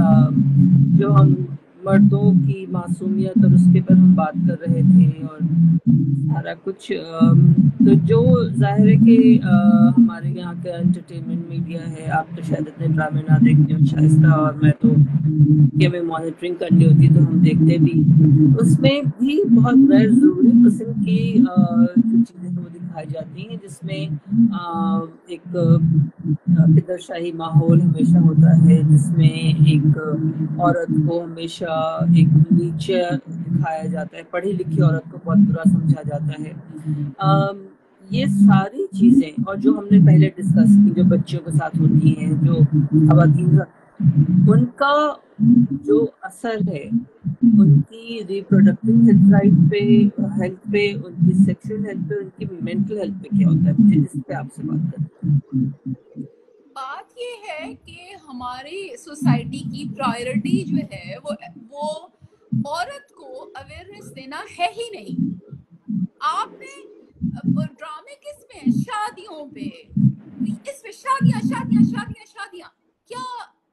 جو ہم مردوں کی معصومیت اور اس کے پر ہم بات کر رہے تھے اور سارا کچھ، تو جو ظاہر ہے کہ ہمارے یہاں کا انٹرٹینمنٹ میڈیا ہے، آپ تو شاید اتنے ڈرامے نہ دیکھتے ہو شائستہ، اور میں تو کہ ہمیں مانیٹرنگ کرنی ہوتی ہے تو ہم دیکھتے بھی، اس میں بھی بہت غیر ضروری قسم کی جو چیزیں ہیں وہ دکھائی جاتی ہیں، جس میں ایک پدر شاہی ماحول ہمیشہ ہوتا ہے، جس میں ایک عورت کو ہمیشہ ایک نیچے دکھایا جاتا ہے، پڑھی لکھی عورت کو بہت برا سمجھا جاتا ہے۔ یہ ساری چیزیں اور جو ہم نے پہلے ڈسکس کی جو بچوں کے ساتھ ہوتی ہیں، جو خواتین ان کا جو اثر ہے ان کی ریپروڈکٹیو ہیلتھ رائٹ پہ، ہیلتھ پہ، ان کی سیکشل ہیلتھ پہ، ان کی مینٹل ہیلتھ پہ کیا ہوتا ہے، مجھے اس پہ آپ سے بات کریں۔ بات یہ ہے کہ ہماری سوسائٹی کی پرائرٹی جو ہے وہ وہ عورت کو اویئرنیس دینا ہے ہی نہیں۔ آپ نے ڈرامے کس میں؟ شادیوں پہ، اس پہ شادیاں شادیاں شادیاں شادیاں، کیا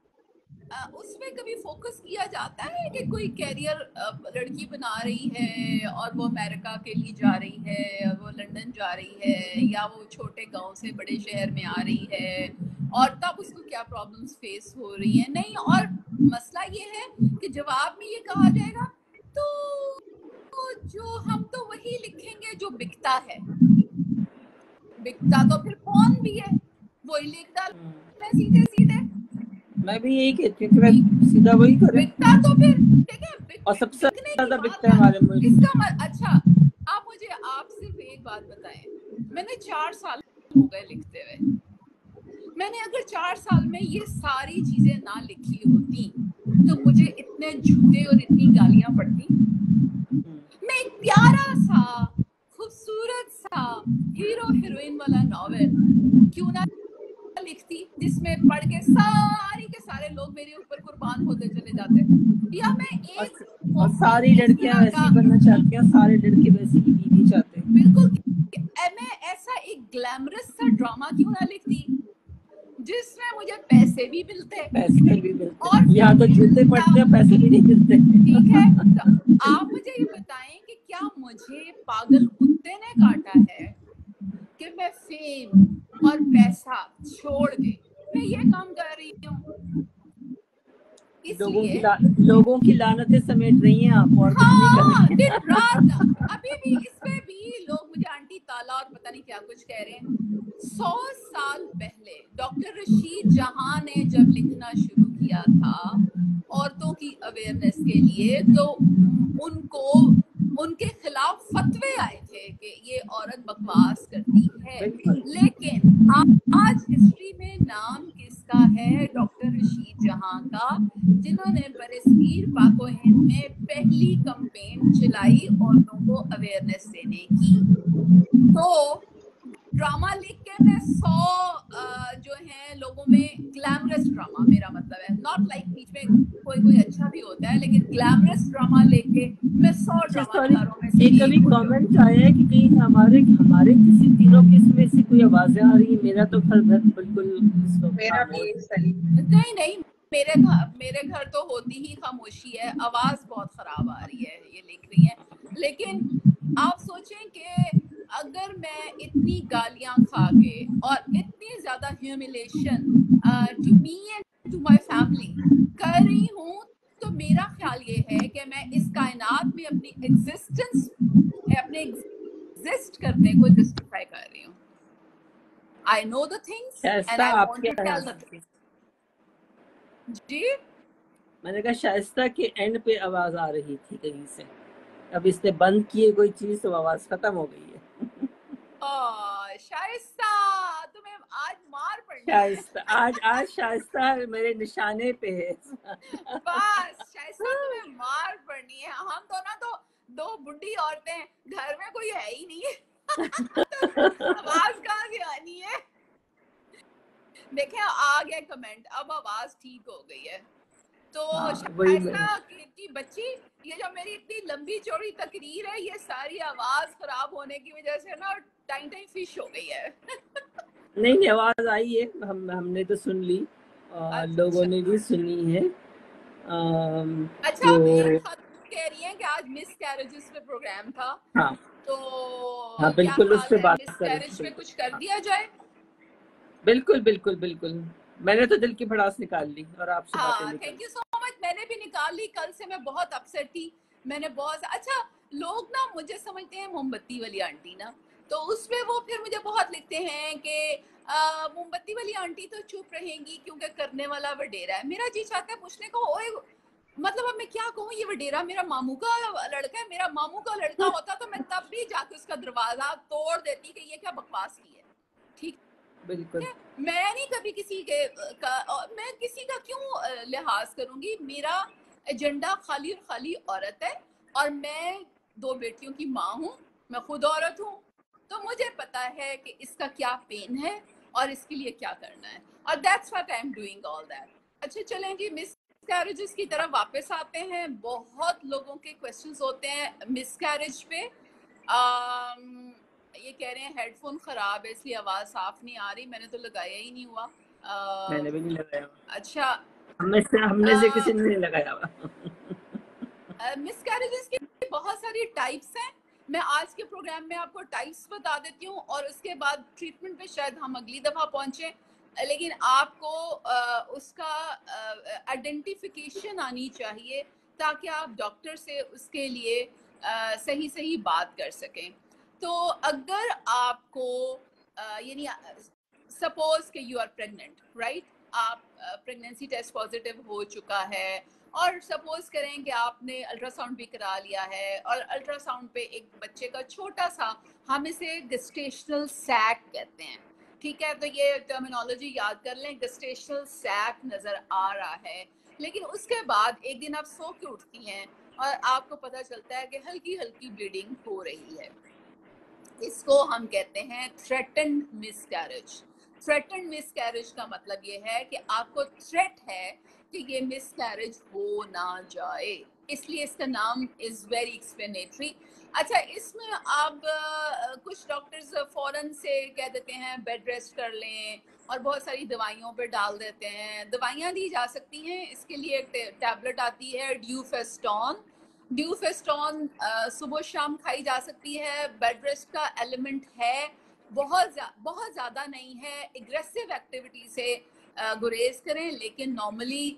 اس میں کبھی فوکس کیا جاتا ہے کہ کوئی کیریئر لڑکی بنا رہی ہے اور وہ امریکہ کے لیے جا رہی ہے اور وہ لندن جا رہی ہے یا وہ چھوٹے گاؤں سے بڑے شہر میں آ رہی ہے اور تب اس کو کیا پرابلمس فیس ہو رہی ہیں. نہیں, اور مسئلہ یہ ہے کہ جواب میں یہ کہا جائے گا تو جو ہم تو وہی لکھیں گے جو بکتا ہے. بکتا تو پھر کون بھی ہے, وہی لکھ ڈالنا ہے سیدھے سیدھے. میں بھی یہی کہتی ہوں کہ میں سیدھا وہی کریں. بکتا تو پھر دیکھیں, اور سب سے بکنے کی زیادہ بات بکتا ہے ہمارے ملک. اس کا اچھا آپ مجھے آپ صرف ایک بات بتائیں, میں نے چار سال ہو گئے لکھتے ہوئے, میں نے اگر چار سال میں یہ ساری چیزیں نہ لکھی ہوتی تو مجھے اتنے جھوٹے اور اتنی گالیاں پڑتی. میں ایک پیارا سا خوبصورت سا ہیرو ہیروئن والا ناول کیوں نہ لکھتی جس میں پڑھ کے ساری کے سارے لوگ میرے اوپر قربان ہوتے چلے جاتے, یا میں ایک اور ساری اس لڑکیاں طرح ویسی کا بننا چاہتی ہیں, سارے لڑکے ویسی ہی بیوی چاہتے ہیں. بالکل, میں ایسا ایک گلیمرس سا ڈراما کیوں نہ لکھتی جس میں مجھے پیسے بھی ملتے, پیسے بھی ملتے, اور یہاں تو جوتے پڑتے ہیں پیسے بھی نہیں ملتے. ٹھیک ہے, تو آپ مجھے یہ بتائیں کہ کیا مجھے پاگل کتے نے کاٹا ہے کہ میں فیم اور پیسہ چھوڑ کے میں یہ کام کر رہی ہوں. اس لوگوں کی لیے لا... لوگوں کی لعنتیں سمیٹ رہی ہیں آپ, اور کچھ نہیں کر ہاں رہی ہیں. دن رات ابھی بھی اس پہ بھی لوگ مجھے آنٹی تالا اور پتہ نہیں کیا کچھ کہہ رہے ہیں. سو سال پہلے ڈاکٹر رشید جہاں نے جب لکھنا شروع کیا تھا عورتوں کی اویئرنیس کے لیے, تو ان کو ان کے خلاف فتوے آئے تھے کہ یہ عورت بکواس کرتی ہے. بالکل. لیکن آج ہسٹری میں نام کس کا ہے؟ ڈاکٹر رشید جہاں کا, جنہوں نے برصغیر پاک و ہند میں پہلی کمپین چلائی عورتوں کو اویئرنیس دینے کی. تو ڈراما لکھ کے میں سو جو ہیں لوگوں میں, گلیمرس ڈراما میرا مطلب ہے, ناٹ لائک بیچ میں کوئی کوئی اچھا بھی ہوتا ہے, لیکن گلیمرس ڈراما لے کے میں سو ڈراما نگاروں میں سے ایک ایک کبھی ہوتی ہوں. کامنٹ آیا ہے کہ کہیں ہمارے ہمارے کسی تینوں کے اس میں سے کوئی آوازیں آ رہی ہیں؟ میرا تو گھر گھر بالکل میرا بھی صحیح. نہیں نہیں, میرے گھر میرے گھر تو ہوتی ہی خاموشی ہے, آواز بہت خراب آ رہی ہے یہ لکھ رہی ہیں. لیکن آپ سوچیں کہ اگر میں اتنی گالیاں کھا کے اور اتنی زیادہ humiliation to me and to my family کر رہی ہوں, تو میرا خیال یہ ہے کہ میں اس کائنات میں اپنی ایگزسٹنس اپنے ایگزسٹ کرنے کو جسٹیفائی کر رہی ہوں. I know the things and I آپ want کے to tell the things. جی میں نے کہا شائستہ کے اینڈ پہ آواز آ رہی تھی کہیں سے, اب اس نے بند کیے کوئی چیز تو آواز ختم ہو گئی ہے. شائستہ تمہیں آج مار پڑنی ہے. شائستہ آج آج شائستہ میرے نشانے پہ ہے. بس شائستہ تمہیں مار پڑنی ہے. ہم تو نا تو دو بڈھی عورتیں, گھر میں کوئی ہے ہی نہیں ہے, آواز کہاں سے آنی ہے؟ دیکھیں آ گیا کمنٹ, اب آواز ٹھیک ہو گئی ہے. تو شائستہ کی بچی, یہ جو میری اتنی لمبی چوڑی تقریر ہے, یہ ساری آواز خراب ہونے کی وجہ سے نا ٹائم ٹائم فش ہو گئی ہے. نہیں نہیں آواز آئی ہے, ہم ہم نے تو سن لی, لوگوں نے بھی سنی ہے. اچھا, اب ایک خاتون کہہ رہی ہیں کہ آج مس کیریجز پہ پروگرام تھا, ہاں تو ہاں کیا بالکل اس خیال پہ ہے بات مس کریں. کیریج پہ کچھ کر دیا جائے؟ بالکل بالکل بالکل, میں نے تو دل کی بھڑاس نکال لی اور آپ سے باتیں ہاں نکال تھینک یو سو مچ. میں نے بھی نکال لی, کل سے میں بہت اپسیٹ تھی. میں نے بہت اچھا, لوگ نا مجھے سمجھتے ہیں موم بتی والی آنٹی نا, تو اس میں وہ پھر مجھے بہت لکھتے ہیں کہ موم بتی والی آنٹی تو چپ رہیں گی کیونکہ کرنے والا وڈیرا ہے. میرا جی چاہتا ہے پوچھنے کو, اوئے مطلب اب میں کیا کہوں, یہ وڈیرا میرا ماموں کا لڑکا ہے, میرا ماموں کا لڑکا ہوتا تو میں تب بھی جا کے اس کا دروازہ توڑ دیتی کہ یہ کیا بکواس کی ہے. ٹھیک بالکل. میں نہیں کبھی کسی کے میں کسی کا کیوں لحاظ کروں گی. میرا ایجنڈا خالی اور خالی عورت ہے, اور میں دو بیٹیوں کی ماں ہوں, میں خود عورت ہوں, تو مجھے پتا ہے کہ اس کا کیا پین ہے اور اس کے لیے کیا کرنا ہے, اور that's what I'm doing all that. اچھا چلیں جی, مس کیریجز کی طرف واپس آتے ہیں. بہت لوگوں کے کویسچنز ہوتے ہیں مس کیریج پہ. یہ کہہ رہے ہیں ہیڈ فون خراب ہے اس لیے آواز صاف نہیں آ رہی. میں نے تو لگایا ہی نہیں ہوا. میں نے بھی نہیں لگایا. اچھا, ہم نے سے ہم نے سے کسی نے نہیں لگایا ہوا. مس کیریجز کی بہت ساری ٹائپس ہیں. میں آج کے پروگرام میں آپ کو ٹائپس بتا دیتی ہوں, اور اس کے بعد ٹریٹمنٹ پہ شاید ہم اگلی دفعہ پہنچیں. लेकिन आपको आ, उसका आइडेंटिफिकेशन आनी चाहिए ताकि आप डॉक्टर से उसके लिए आ, सही सही बात कर सकें। तो अगर आपको यानी सपोज कि यू आर प्रेग्नेंट, राइट, आप प्रेगनेंसी टेस्ट पॉजिटिव हो चुका है और सपोज करें कि आपने अल्ट्रासाउंड भी करा लिया है और अल्ट्रासाउंड पे एक बच्चे का छोटा सा, हम इसे गेस्टेशनल सैक कहते हैं, ठीक है, तो ये टर्मिनोलॉजी याद कर लें, गेस्टेशनल सैक नज़र आ रहा है। लेकिन उसके बाद एक दिन आप सो के उठती हैं और आपको पता चलता है कि हल्की हल्की ब्लीडिंग हो रही है। इसको हम कहते हैं थ्रेटन्ड मिसकैरेज। थ्रेटन्ड मिसकैरेज का मतलब ये है कि आपको थ्रेट है कि ये मिसकैरेज हो ना जाए, इसलिए इसका नाम इज़ वेरी एक्सप्लेनेटरी। अच्छा, इसमें आप कुछ डॉक्टर्स फ़ौरन से कह देते हैं बेड रेस्ट कर लें और बहुत सारी दवाइयों पे डाल देते हैं। दवाइयाँ दी जा सकती हैं, इसके लिए एक टैबलेट आती है ड्यूफेस्टॉन। ड्यूफेस्टॉन सुबह शाम खाई जा सकती है। बेड रेस्ट का एलिमेंट है, बहुत जा, बहुत ज़्यादा नहीं है। एग्रेसिव एक्टिविटी से गुरेज करें, लेकिन नॉर्मली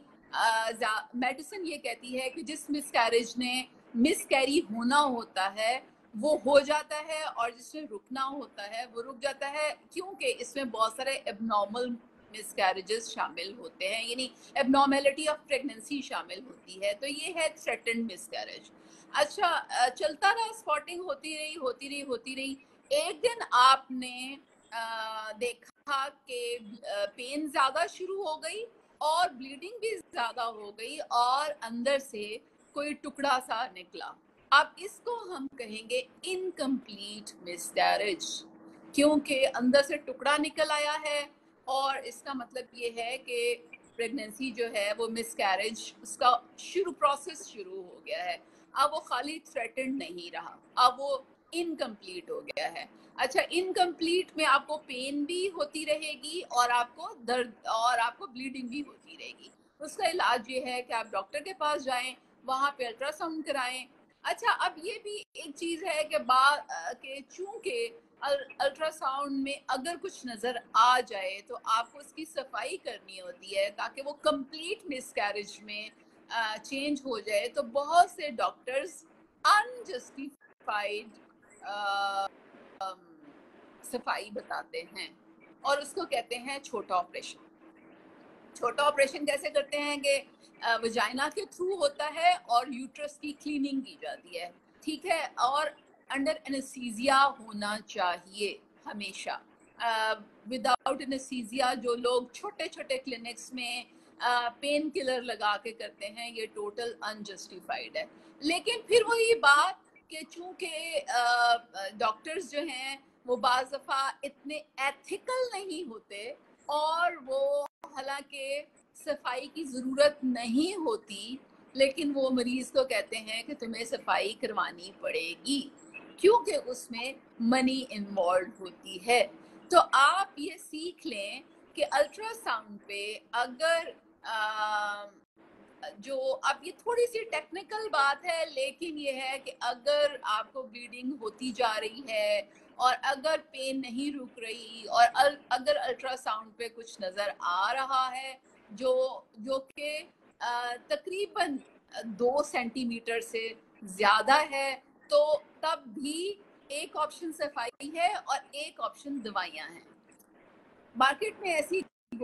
मेडिसिन ये कहती है कि जिस मिसकैरेज ने मिसकैरी होना होता है वो हो जाता है और जिसमें रुकना होता है वो रुक जाता है, क्योंकि इसमें बहुत सारे एबनॉर्मल मिसकैरेजेस शामिल होते हैं, यानी एबनॉर्मेलिटी ऑफ प्रेगनेंसी शामिल होती है। तो ये है थ्रेटन्ड मिसकैरेज। अच्छा, चलता रहा, स्पॉटिंग होती रही होती रही होती रही एक दिन आपने आ, देखा कि पेन ज़्यादा शुरू हो गई और ब्लीडिंग भी ज़्यादा हो गई और अंदर से कोई टुकड़ा सा निकला। अब इसको हम कहेंगे इनकम्प्लीट मिसकैरेज, क्योंकि अंदर से टुकड़ा निकल आया है और इसका मतलब ये है कि प्रेगनेंसी जो है वो मिसकैरेज, उसका शुरू प्रोसेस शुरू हो गया है। अब वो खाली थ्रेटन्ड नहीं रहा, अब वो इनकम्प्लीट हो गया है। अच्छा, इनकम्प्लीट में आपको पेन भी होती रहेगी और आपको दर्द और आपको ब्लीडिंग भी होती रहेगी। उसका इलाज ये है कि आप डॉक्टर के पास जाएं, वहाँ पे अल्ट्रासाउंड कराएं। अच्छा, अब ये भी एक चीज़ है कि बात के चूँकि अल्ट्रासाउंड में अगर कुछ नज़र आ जाए तो आपको उसकी सफाई करनी होती है ताकि वो कंप्लीट मिसकैरेज में चेंज हो जाए। तो बहुत से डॉक्टर्स अनजस्टिफाइड सफाई बताते हैं और उसको कहते हैं छोटा ऑपरेशन। छोटा ऑपरेशन कैसे करते हैं कि वजाइना के थ्रू होता है और यूट्रस की क्लीनिंग की जाती है, ठीक है, और अंडर एनेस्थीसिया होना चाहिए हमेशा। विदाउट एनेस्थीसिया जो लोग छोटे छोटे क्लिनिक्स में पेन किलर लगा के करते हैं, ये टोटल अनजस्टिफाइड है। लेकिन फिर वही बात कि चूँकि डॉक्टर्स जो हैं वो बाज़ दफ़ा इतने एथिकल नहीं होते और वो हालांकि सफाई की ज़रूरत नहीं होती, लेकिन वो मरीज़ को कहते हैं कि तुम्हें सफाई करवानी पड़ेगी क्योंकि उसमें मनी इन्वॉल्व होती है। तो आप ये सीख लें कि अल्ट्रासाउंड पे अगर आ, जो अब ये थोड़ी सी टेक्निकल बात है, लेकिन ये है कि अगर आपको ब्लीडिंग होती जा रही है और अगर पेन नहीं रुक रही और अल, अगर अल्ट्रासाउंड पे कुछ नज़र आ रहा है जो जो कि तकरीबन दो सेंटीमीटर से ज़्यादा है, तो तब भी एक ऑप्शन सफाई है और एक ऑप्शन दवाइयाँ हैं। मार्केट में ऐसी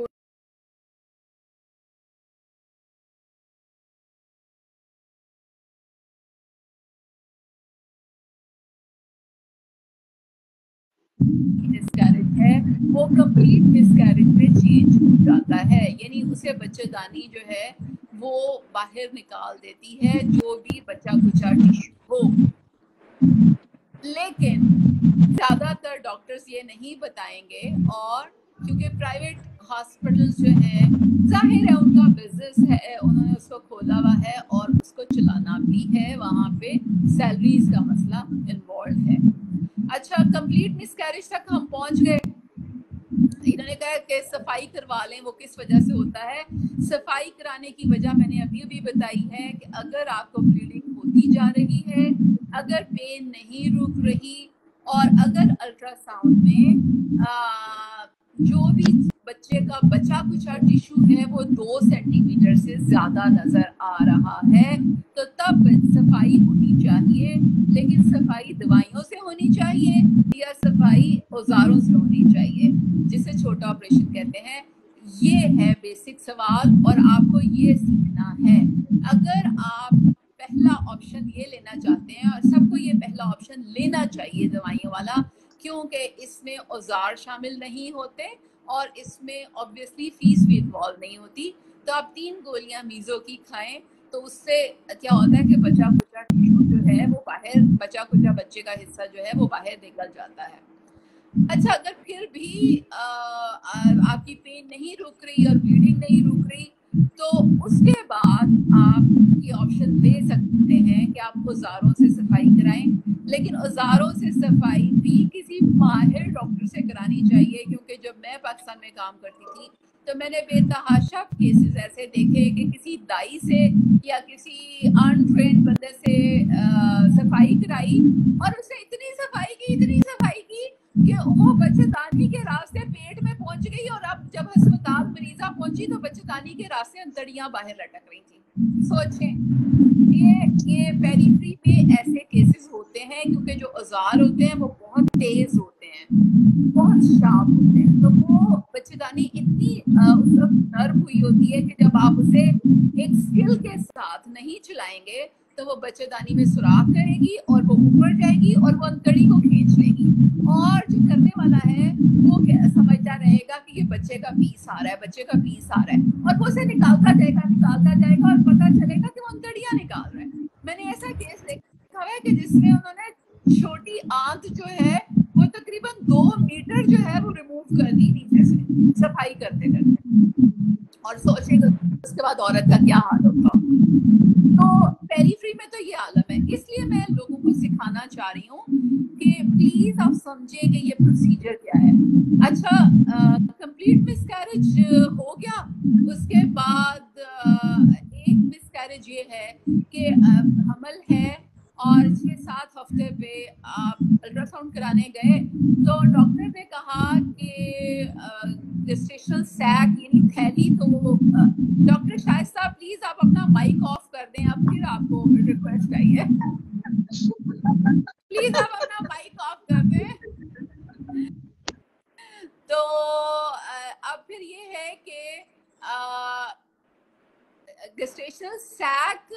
मिसकैरेज है वो कंप्लीट मिसकैरेज में चेंज हो जाता है, यानी उसे बच्चेदानी जो है वो बाहर निकाल देती है, जो भी बचा कुचा टिश्यू हो। लेकिन ज़्यादातर डॉक्टर्स ये नहीं बताएंगे और क्योंकि प्राइवेट हॉस्पिटल्स जो हैं जाहिर है उनका बिजनेस है, उन्होंने उसको खोला हुआ है और उसको चलाना भी है, वहाँ पे सैलरीज का मसला इन्वॉल्व है। अच्छा, कंप्लीट मिसकैरेज तक हम पहुंच गए। इन्होंने कहा कि सफाई करवा लें, वो किस वजह से होता है? सफाई कराने की वजह मैंने अभी अभी बताई है कि अगर आपको ब्लीडिंग होती जा रही है, अगर पेन नहीं रुक रही और अगर अल्ट्रासाउंड में आ, जो भी बच्चे का बचा कुचा टिश्यू है वो दो सेंटीमीटर से ज्यादा नजर आ रहा है, तो तब सफाई होनी चाहिए। लेकिन सफाई दवाइयों से होनी चाहिए या सफाई औजारों से होनी चाहिए, जिसे छोटा ऑपरेशन कहते हैं। ये है बेसिक सवाल और आपको ये सीखना है। अगर आप पहला ऑप्शन ये लेना चाहते हैं, और सबको ये पहला ऑप्शन लेना चाहिए दवाइयों वाला, क्योंकि इसमें औजार शामिल नहीं होते और इसमें ऑब्वियसली फीस भी इन्वॉल्व नहीं होती, तो आप तीन गोलियां मीजो की खाएं तो उससे क्या होता है कि बचा कुचा टिश्यू जो है वो बाहर, बचा कुचा बच्चे का हिस्सा जो है वो बाहर निकल जाता है। अच्छा, अगर फिर भी आ, आ, आपकी पेन नहीं रुक रही और ब्लीडिंग नहीं रुक रही, तो उसके बाद आप ये ऑप्शन दे सकते हैं कि आप औजारों से सफाई कराएं, लेकिन औजारों से सफाई भी किसी माहिर डॉक्टर से करानी चाहिए, क्योंकि जब मैं पाकिस्तान में काम करती थी तो मैंने बेतहाशा केसेस ऐसे देखे कि किसी दाई से या किसी अनट्रेन्ड बंदे से आ, सफाई कराई और उसने इतनी सफाई की इतनी सफाई की कि वो बच्चेदानी के रास्ते पेट में पहुंच गई, और अब जब अस्पताल मरीजा पहुंची तो बच्चेदानी के रास्ते अंतड़ियां बाहर लटक रही थी। सोचें, ये ये पेरिफेरी में ऐसे केसेस होते हैं क्योंकि जो औजार होते हैं वो बहुत तेज होते हैं, बहुत शार्प होते हैं, तो वो बच्चेदानी इतनी उस वक्त नर्म हुई होती है कि जब आप उसे एक स्किल के साथ नहीं चलाएंगे तो वो बच्चेदानी में सुराख करेगी और वो ऊपर जाएगी और वो अंतड़ी को खींच लेगी, और जो करने वाला है वो समझता रहेगा कि ये बच्चे का पीस आ रहा है, बच्चे का पीस आ रहा है, और वो उसे निकालता जाएगा निकालता जाएगा और पता चलेगा कि वो अंतड़ियां निकाल रहा है। मैंने ऐसा केस देखा है कि जिसमें उन्होंने छोटी आंत जो है वो तकरीबन दो मीटर जो है वो रिमूव कर दी नीचे से सफाई करते करते, और सोचेगा उसके बाद औरत का क्या हाल होगा। तो पेरिफेरी में तो ये आलम है, इसलिए मैं लोगों को सिखाना चाह रही हूँ कि प्लीज आप समझें कि ये प्रोसीजर क्या है। अच्छा, कंप्लीट मिसकैरेज हो गया, उसके बाद आ, एक मिसकैरेज ये है कि हमल है और छः सात हफ्ते पे आप अल्ट्रासाउंड कराने गए तो डॉक्टर ने कहा कि जेस्टेशनल सैक यानी थैली, तो वो डॉक्टर शाइस्ता प्लीज आप अपना माइक ऑफ कर दें, अब फिर आपको रिक्वेस्ट आई है प्लीज आप अपना माइक ऑफ कर दें। तो अब फिर ये है कि गेस्टेशनल सैक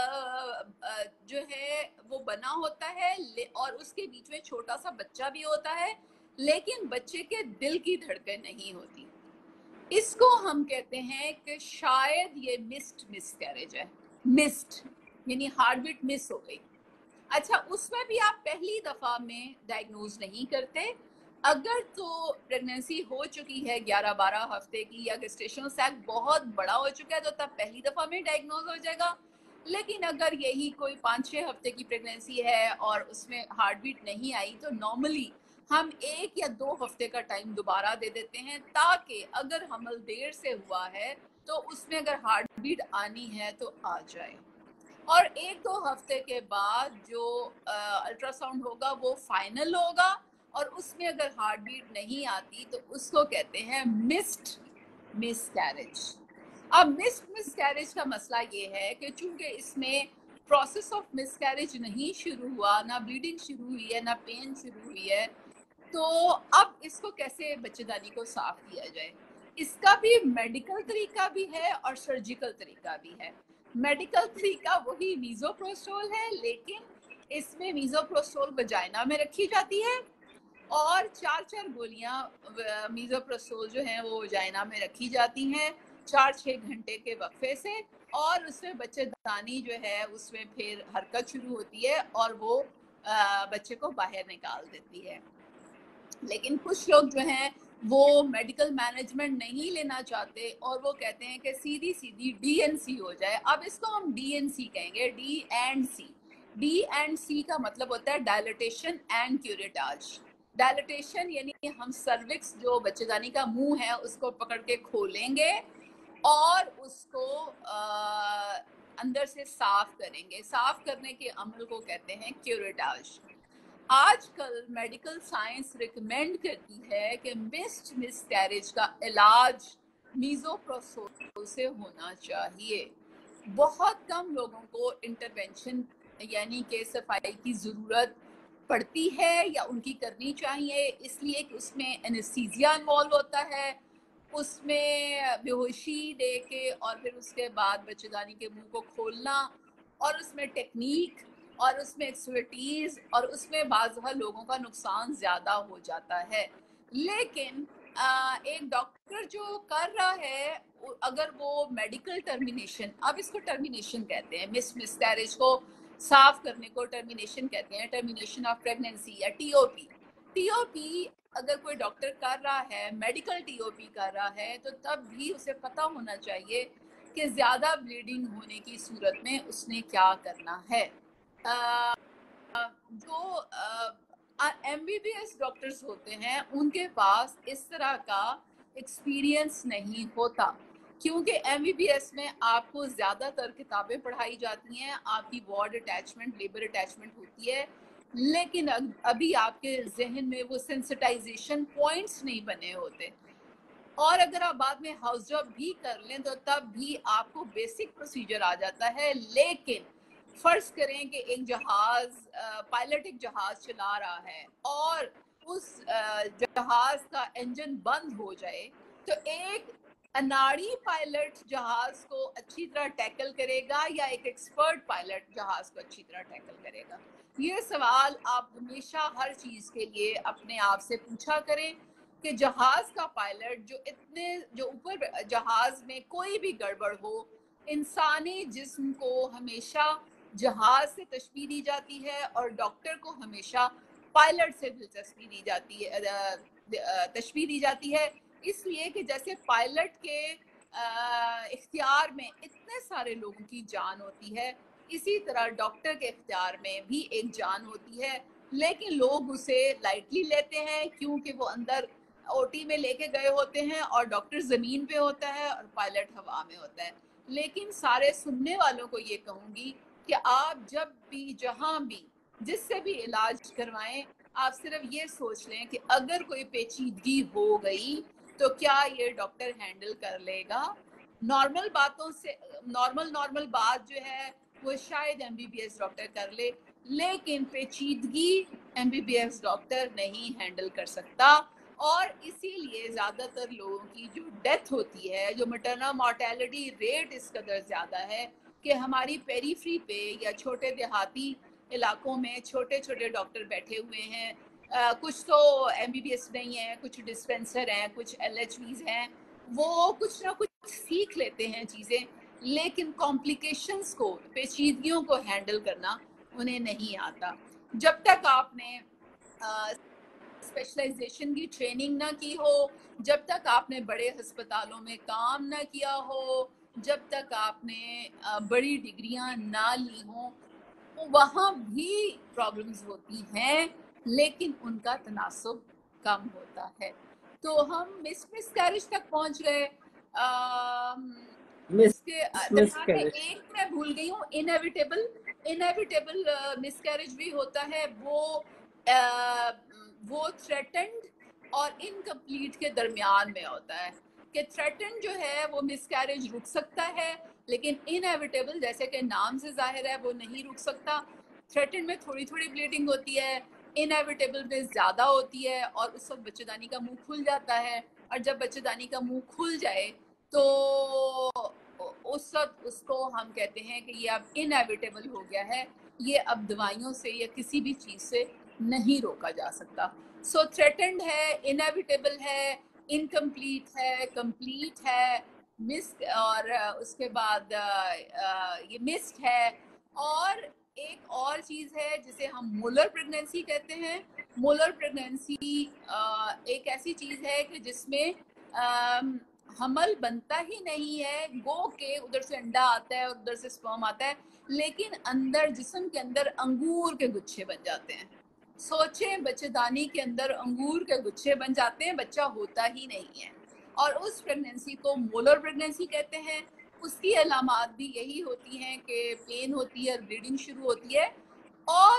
जो है वो बना होता है और उसके बीच में छोटा सा बच्चा भी होता है, लेकिन बच्चे के दिल की धड़कन नहीं होती। इसको हम कहते हैं कि शायद ये मिस्ड मिसकैरेज है। मिस्ड यानी हार्ट बीट मिस हो गई। अच्छा, उसमें भी आप पहली दफा में डायग्नोज नहीं करते। अगर तो प्रेगनेंसी हो चुकी है ग्यारह बारह हफ्ते की या गेस्टेशनल सैक बहुत बड़ा हो चुका है तो तब पहली दफा में डायग्नोज हो जाएगा। लेकिन अगर यही कोई पाँच छः हफ्ते की प्रेगनेंसी है और उसमें हार्ट बीट नहीं आई तो नॉर्मली हम एक या दो हफ्ते का टाइम दोबारा दे देते हैं, ताकि अगर हमल देर से हुआ है तो उसमें अगर हार्ट बीट आनी है तो आ जाए। और एक दो हफ्ते के बाद जो अल्ट्रासाउंड होगा वो फाइनल होगा, और उसमें अगर हार्ट बीट नहीं आती तो उसको कहते हैं मिस्ड मिसकैरेज। अब मिस्ड मिसकैरेज का मसला ये है कि चूंकि इसमें प्रोसेस ऑफ मिसकैरेज नहीं शुरू हुआ, ना ब्लीडिंग शुरू हुई है, ना पेन शुरू हुई है, तो अब इसको कैसे बच्चेदानी को साफ किया जाए। इसका भी मेडिकल तरीका भी है और सर्जिकल तरीका भी है। मेडिकल तरीका वही मीजोप्रोस्टोल है, लेकिन इसमें मीजोप्रोस्टोल वजाइना में रखी जाती है और चार चार गोलियां मीजोप्रोस्टोल जो हैं वो वजाइना में रखी जाती हैं चार छः घंटे के वक्फे से, और उसमें बच्चेदानी जो है उसमें फिर हरकत शुरू होती है और वो आ, बच्चे को बाहर निकाल देती है। लेकिन कुछ लोग जो हैं वो मेडिकल मैनेजमेंट नहीं लेना चाहते और वो कहते हैं कि सीधी सीधी डीएनसी हो जाए। अब इसको हम डीएनसी कहेंगे, D and C. D and C का मतलब होता है डायलिटेशन एंड क्यूरेटाज। डायलिटेशन यानी हम सर्विक्स जो बच्चेदानी का मुंह है उसको पकड़ के खोलेंगे और उसको आ, अंदर से साफ करेंगे। साफ करने के अमल को कहते हैं क्यूरेटाज। آج کل میڈیکل سائنس ریکمینڈ کرتی ہے کہ مسڈ مسکیریج کا علاج میزوپروسول سے ہونا چاہیے. بہت کم لوگوں کو انٹرونشن یعنی کہ صفائی کی ضرورت پڑتی ہے یا ان کی کرنی چاہیے، اس لیے کہ اس میں انیستھیزیا انوالو ہوتا ہے، اس میں بے ہوشی دے کے اور پھر اس کے بعد بچےدانی کے منہ کو کھولنا، اور اس میں ٹیکنیک اور اس میں ایکسپرٹیز اور اس میں بعض دفعہ لوگوں کا نقصان زیادہ ہو جاتا ہے. لیکن ایک ڈاکٹر جو کر رہا ہے اگر وہ میڈیکل ٹرمینیشن، اب اس کو ٹرمینیشن کہتے ہیں، مس مسکیریج کو صاف کرنے کو ٹرمینیشن کہتے ہیں، ٹرمینیشن آف پریگنینسی یا T O P. T O P اگر کوئی ڈاکٹر کر رہا ہے، میڈیکل ٹی او پی کر رہا ہے، تو تب بھی اسے پتہ ہونا چاہیے کہ زیادہ بلیڈنگ ہونے کی صورت میں اس نے کیا کرنا ہے. جو M B B S doctors ہوتے ہیں ان کے پاس اس طرح کا ایکسپیرینس نہیں ہوتا، کیونکہ ایم بی بی ایس میں آپ کو زیادہ تر کتابیں پڑھائی جاتی ہیں، آپ کی وارڈ اٹیچمنٹ، لیبر اٹیچمنٹ ہوتی ہے، لیکن ابھی آپ کے ذہن میں وہ سینسٹائزیشن پوائنٹس نہیں بنے ہوتے. اور اگر آپ بعد میں ہاؤس جاب بھی کر لیں تو تب بھی آپ کو بیسک پروسیجر آ جاتا ہے. لیکن فرض کریں کہ ایک جہاز، پائلٹ ایک جہاز چلا رہا ہے اور اس جہاز کا انجن بند ہو جائے تو ایک اناڑی پائلٹ جہاز کو اچھی طرح ٹیکل کرے گا یا ایک ایکسپرٹ پائلٹ جہاز کو اچھی طرح ٹیکل کرے گا؟ یہ سوال آپ ہمیشہ ہر چیز کے لیے اپنے آپ سے پوچھا کریں کہ جہاز کا پائلٹ جو اتنے جو اوپر جہاز میں کوئی بھی گڑبڑ ہو، انسانی جسم کو ہمیشہ جہاز سے تشبیہ دی جاتی ہے اور ڈاکٹر کو ہمیشہ پائلٹ سے دلچسپی دی جاتی ہے تشبیہ دی جاتی ہے اس لیے کہ جیسے پائلٹ کے اختیار میں اتنے سارے لوگوں کی جان ہوتی ہے، اسی طرح ڈاکٹر کے اختیار میں بھی ایک جان ہوتی ہے، لیکن لوگ اسے لائٹلی لیتے ہیں کیونکہ وہ اندر او ٹی میں لے کے گئے ہوتے ہیں اور ڈاکٹر زمین پہ ہوتا ہے اور پائلٹ ہوا میں ہوتا ہے. لیکن سارے سننے والوں کو یہ کہوں گی کہ آپ جب بھی جہاں بھی جس سے بھی علاج کروائیں، آپ صرف یہ سوچ لیں کہ اگر کوئی پیچیدگی ہو گئی تو کیا یہ ڈاکٹر ہینڈل کر لے گا. نارمل باتوں سے نارمل نارمل بات جو ہے وہ شاید M B B S doctor کر لے، لیکن پیچیدگی M B B S doctor نہیں ہینڈل کر سکتا. اور اسی لیے زیادہ تر لوگوں کی جو ڈیتھ ہوتی ہے، جو مٹرنل مارٹیلٹی ریٹ اس قدر زیادہ ہے کہ ہماری پیریفری پہ یا چھوٹے دیہاتی علاقوں میں چھوٹے چھوٹے ڈاکٹر بیٹھے ہوئے ہیں. آ, کچھ تو ایم بی بی ایس نہیں ہیں، کچھ ڈسپینسر ہیں، کچھ ایل ایچ ویز ہیں، وہ کچھ نہ کچھ سیکھ لیتے ہیں چیزیں، لیکن کمپلیکیشنز کو، پیچیدگیوں کو ہینڈل کرنا انہیں نہیں آتا. جب تک آپ نے اسپیشلائزیشن کی ٹریننگ نہ کی ہو، جب تک آپ نے بڑے ہسپتالوں میں کام نہ کیا ہو، جب تک آپ نے بڑی ڈگریاں نہ لی ہوں، وہاں بھی پرابلمز ہوتی ہیں، لیکن ان کا تناسب کم ہوتا ہے. تو ہم مس مسکیریج تک پہنچ گئے. اس کے درمیان میں ایک میں بھول گئی ہوں، انیویٹیبل انیویٹیبل مسکیریج بھی ہوتا ہے. وہ وہ تھریٹنڈ اور انکمپلیٹ کے درمیان میں ہوتا ہے کہ تھریٹنڈ جو ہے وہ مسکیریج رک سکتا ہے، لیکن انیویٹیبل جیسے کہ نام سے ظاہر ہے وہ نہیں رک سکتا. تھریٹنڈ میں تھوڑی تھوڑی بلیڈنگ ہوتی ہے، انیویٹیبل میں زیادہ ہوتی ہے اور اس وقت بچے دانی کا منہ کھل جاتا ہے. اور جب بچے دانی کا منہ کھل جائے تو اس وقت اس کو ہم کہتے ہیں کہ یہ اب انیویٹیبل ہو گیا ہے، یہ اب دوائیوں سے یا کسی بھی چیز سے نہیں روکا جا سکتا. سو تھریٹنڈ ہے، انیویٹیبل ہے، انکمپلیٹ ہے، کمپلیٹ ہے، مسڈ اور اس کے بعد یہ مسڈ ہے. اور ایک اور چیز ہے جسے ہم مولر پریگنینسی کہتے ہیں. مولر پریگنینسی ایک ایسی چیز ہے کہ جس میں حمل بنتا ہی نہیں ہے، گو کہ ادھر سے انڈا آتا ہے اور ادھر سے سپرم آتا ہے، لیکن اندر جسم کے اندر انگور کے گچھے بن جاتے ہیں. سوچیں بچے دانی کے اندر انگور کے گچھے بن جاتے ہیں، بچہ ہوتا ہی نہیں ہے، اور اس پریگنینسی کو مولر پریگنینسی کہتے ہیں. اس کی علامات بھی یہی ہوتی ہیں کہ پین ہوتی ہے، بلیڈنگ شروع ہوتی ہے، اور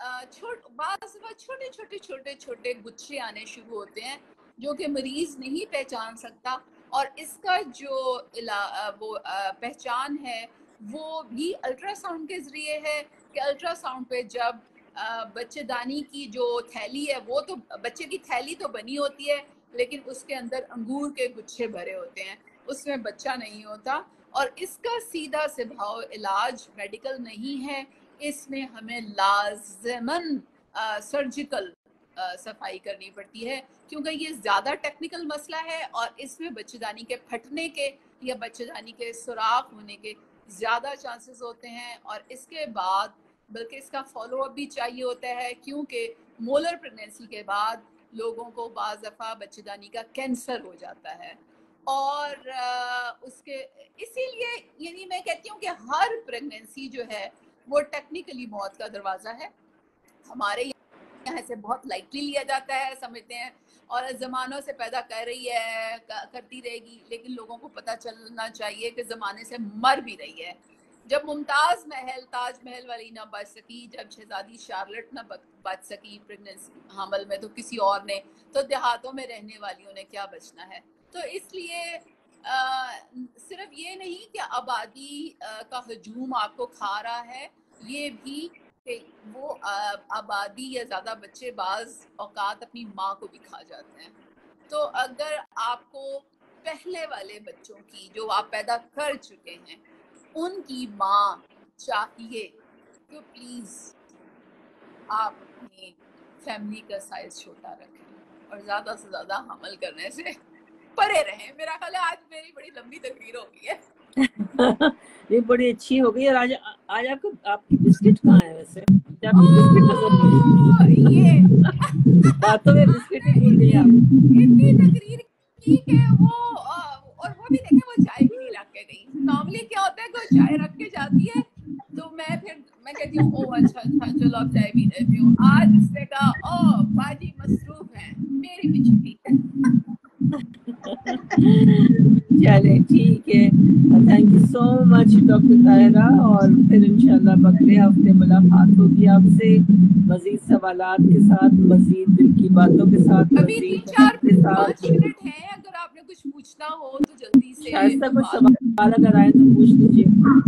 बाज़ दफ़ा छोटे छोटे छोटे छोटे गुच्छे आने शुरू होते हैं जो कि मरीज़ नहीं पहचान सकता, और इसका जो इला वो पहचान है वो भी अल्ट्रासाउंड के ज़रिए है कि अल्ट्रासाउंड पे जब बच्चेदानी की जो थैली है, वो तो बच्चे की थैली तो बनी होती है लेकिन उसके अंदर अंगूर के गुच्छे भरे होते हैं, उसमें बच्चा नहीं होता। और इसका सीधा सिभाव इलाज मेडिकल नहीं है, इसमें हमें लाज़िमन सर्जिकल सफाई करनी पड़ती है क्योंकि ये ज़्यादा टेक्निकल मसला है और इसमें बच्चेदानी के फटने के या बच्चेदानी के सुराख होने के ज़्यादा चांसेस होते हैं। और इसके बाद बल्कि इसका फॉलो अप भी चाहिए होता है क्योंकि मोलर प्रेगनेंसी के बाद लोगों को बाज़ दफ़ा बच्चेदानी का कैंसर हो जाता है। और आ, उसके इसीलिए यानी मैं कहती हूँ कि हर प्रेगनेंसी जो है वो टेक्निकली मौत का दरवाज़ा है। हमारे यहाँ से बहुत लाइटली लिया जाता है, समझते हैं और ज़मानों से पैदा कर रही है, करती रहेगी, लेकिन लोगों को पता चलना चाहिए कि ज़माने से मर भी रही है। जब मुमताज़ महल ताज महल वाली ना बच सकी, जब शहजादी शार्लट ना बच सकी प्रेगनेंसी हमल में, तो किसी और ने, तो देहातों में रहने वालियों ने क्या बचना है। तो इसलिए आ, सिर्फ ये नहीं कि आबादी आ, का हजूम आपको खा रहा है, ये भी कि वो आ, आबादी या ज़्यादा बच्चे बाज़ औकात अपनी माँ को भी खा जाते हैं। तो अगर आपको पहले वाले बच्चों की जो आप पैदा कर चुके हैं उनकी माँ चाहिए तो प्लीज़ आप अपनी फैमिली का साइज छोटा रखें और ज़्यादा से ज़्यादा हमल करने से परे रहें। मेरा ख्याल है आज मेरी बड़ी लंबी तकरीर हो गई है। ये बड़ी अच्छी हो गई। और आज आज आपको आपकी बिस्किट कहाँ है वैसे? आपकी बिस्किट नजर नहीं ये बातों में बिस्किट ही भूल गई आप। इतनी तकरीर की कि वो और वो भी देखे वो चाय भी नहीं रख के गई। नॉर्मली क्या होता है कि वो चाय रख के जाती है तो मैं फिर मैं कहती हूँ ओ अच्छा अच्छा चलो अब चाय पी लेती हूँ। आज उसने कहा ओ बाजी मसरूफ है मेरी भी छुट्टी। चले ठीक है, thank you so much doctor Tahira, और फिर इंशाल्लाह अगले हफ्ते मुलाकात होगी आपसे मजीद सवालात के साथ, मजीद दिल की बातों के साथ। अभी तीन चार पाँच मिनट हैं, अगर आपने कुछ पूछना हो तो जल्दी से शायद कुछ सवाल अगर आए तो पूछ लीजिए।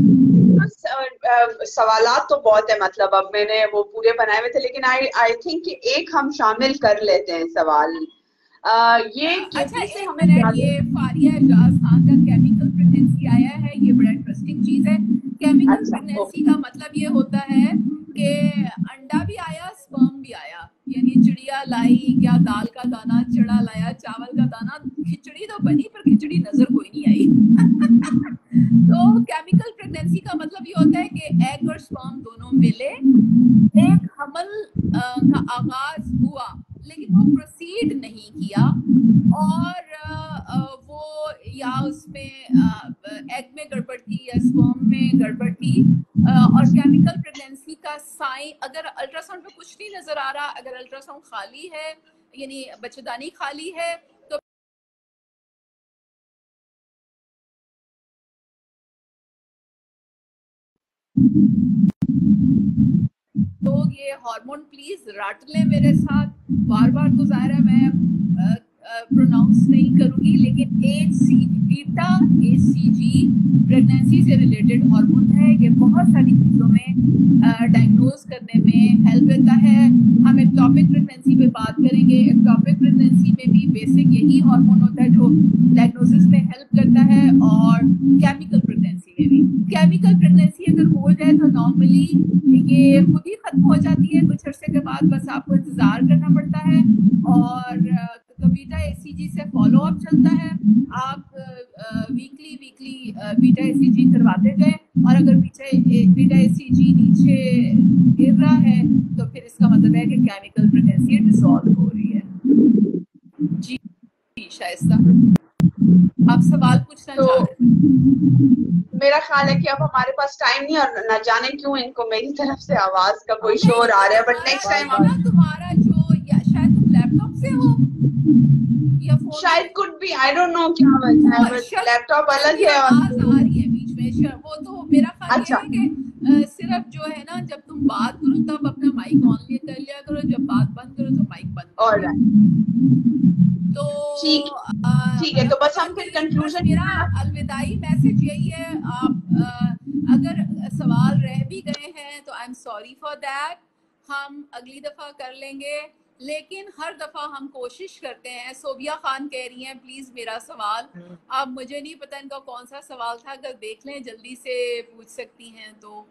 सवालात तो बहुत है, मतलब अब मैंने वो पूरे बनाए हुए थे लेकिन आई आई थिंक कि एक हम शामिल कर लेते हैं सवाल। Uh, ये अच्छा एक मिनट, ये फारिया एजाज खान का केमिकल प्रेगनेंसी आया है, ये बड़ा इंटरेस्टिंग चीज है। केमिकल अच्छा, प्रेगनेंसी का मतलब ये होता है कि अंडा भी आया स्पर्म भी आया, यानी चिड़िया लाई क्या दाल का दाना, चिड़ा लाया चावल का दाना, खिचड़ी तो बनी पर खिचड़ी नजर कोई नहीं आई। तो केमिकल प्रेगनेंसी का मतलब ये होता है कि एग और स्पर्म दोनों मिले, एक हमल का आगाज हुआ लेकिन वो प्रोसीड नहीं किया और वो या उसमें एग में गड़बड़ थी या स्पर्म में गड़बड़ थी। और केमिकल प्रेगनेंसी का साइन, अगर अल्ट्रासाउंड पे कुछ नहीं नजर आ रहा, अगर अल्ट्रासाउंड खाली है यानी बच्चेदानी खाली है तो लोग ये हार्मोन प्लीज रट लें मेरे साथ, बार बार तो जाहिर है मैं प्रोनाउंस नहीं करूंगी, लेकिन H C beta H C G pregnancy से रिलेटेड हार्मोन है। ये बहुत सारी चीज़ों में डायग्नोज करने में हेल्प देता है। हम एक्टोपिक प्रेगनेंसी पे बात करेंगे। एक्टोपिक प्रेगनेंसी में भी बेसिक यही हार्मोन होता है जो डायग्नोसिस में हेल्प करता है, और केमिकल प्रेगनेंसी में भी। केमिकल प्रेगनेंसी अगर हो जाए तो नॉर्मली ये खुद ही खत्म हो जाती है, कुछ अर्से के बाद बस आपको इंतजार करना पड़ता है। और तो बीटा एसीजी से फॉलो अप चलता है, आप वीकली वीकली बीटा एसीजी करवाते जाएं, और अगर बीटा बीटा एसीजी नीचे गिर रहा है तो फिर इसका मतलब है कि केमिकल प्रेगनेंसी डिसॉल्व हो रही है। जी शाइस्ता, आप सवाल पूछना तो, चाह रहे थे? मेरा ख्याल है कि अब हमारे पास टाइम नहीं, और न जाने क्यों इनको मेरी तरफ से आवाज का कोई शोर आ रहा है, बट नेक्स्ट टाइम हम तुम्हारा जो या शायद तुम लैपटॉप से हो या फोन, शायद could be, I don't know क्या वजह है, बट लैपटॉप अलग है और आवाज आ रही है बीच में। वो तो मेरा ख्याल अच्छा। है कि صرف جو ہے نا جب تم بات کرو تب اپنا مائک آن لیا کر لیا کرو, جب بات بند کرو تو مائک بند کر لیا. تو ٹھیک ہے, تو بس ہم پھر کنکلوژن, میرا الوداعی میسج یہی ہے, آپ اگر سوال رہ بھی گئے ہیں تو I'm sorry for that, ہم اگلی دفعہ کر لیں گے, لیکن ہر دفعہ ہم کوشش کرتے ہیں. صوبیہ خان کہہ رہی ہیں پلیز میرا سوال, اب مجھے نہیں پتا ان کا کون سا سوال تھا, اگر دیکھ لیں جلدی سے پوچھ سکتی ہیں تو.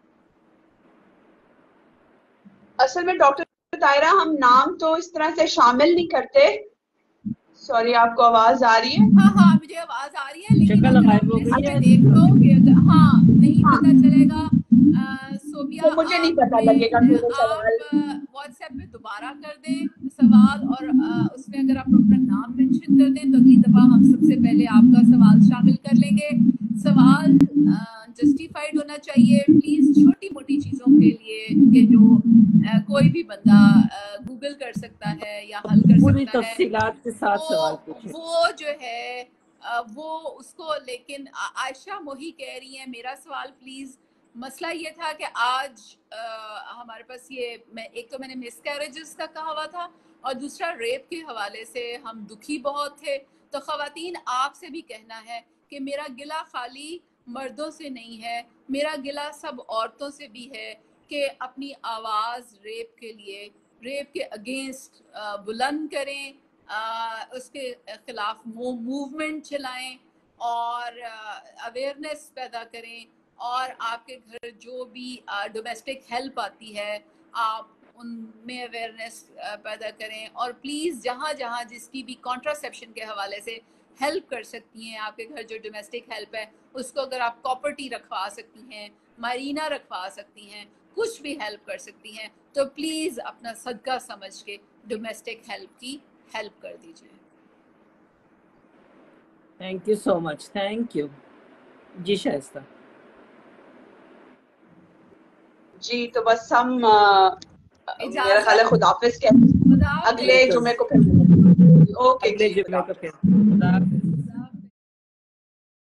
اصل میں ڈاکٹر طاہرہ ہم نام تو اس طرح سے شامل نہیں کرتے. سوری, آپ کو آواز آ رہی ہے؟ ہاں ہاں مجھے آواز آ رہی ہے, لیکن اگر آپ لسٹ میں دیکھ لو کہ ہاں نہیں پتا چلے گا. صوبیہ مجھے نہیں آپ پتا لگے گا میرے سوال. آپ واٹس ایپ پہ دوبارہ کر دیں سوال, اور اس میں اگر آپ اپنا نام مینشن کر دیں تو اگلی دفعہ ہم سب سے پہلے آپ کا سوال شامل کر لیں گے. سوال جسٹیفائڈ ہونا چاہیے پلیز, چھوٹی موٹی چیزوں کے لیے کہ جو کوئی بھی بندہ گوگل کر سکتا ہے یا حل کر پوری سکتا ہے, تفصیلات کے ساتھ سوال پوچھیں. وہ جو ہے وہ اس کو. لیکن عائشہ موہی کہہ رہی ہیں میرا سوال پلیز. مسئلہ یہ تھا کہ آج ہمارے پاس یہ, میں ایک تو میں نے مس کیریجز کا کہا ہوا تھا, اور دوسرا ریپ کے حوالے سے ہم دکھی بہت تھے. تو خواتین آپ سے بھی کہنا ہے کہ میرا گلہ خالی مردوں سے نہیں ہے, میرا گلہ سب عورتوں سے بھی ہے کہ اپنی آواز ریپ کے لیے, ریپ کے اگینسٹ بلند کریں, اس کے خلاف موومنٹ چلائیں اور اویئرنیس پیدا کریں. اور آپ کے گھر جو بھی ڈومیسٹک ہیلپ آتی ہے آپ ان میں اویئرنیس پیدا کریں. اور پلیز جہاں جہاں جس کی بھی کانٹراسیپشن کے حوالے سے ہیلپ کر سکتی ہیں, آپ کے گھر جو ڈومیسٹک ہیلپ ہے اس کو اگر آپ پراپرٹی رکھوا سکتی ہیں, مارینہ رکھوا سکتی ہیں, کچھ بھی ہیلپ کر سکتی ہیں, تو پلیز اپنا صدقہ سمجھ کے ڈومیسٹک ہیلپ کی ہیلپ کر دیجیے. Thank you so much. Thank you. جی شائستہ. جی تو بس ہم میرا خیال ہے خداحافظ کہتے ہیں, اگلے جمعے کو پھر. اوکے اگلے جی, جمعے کو پھر.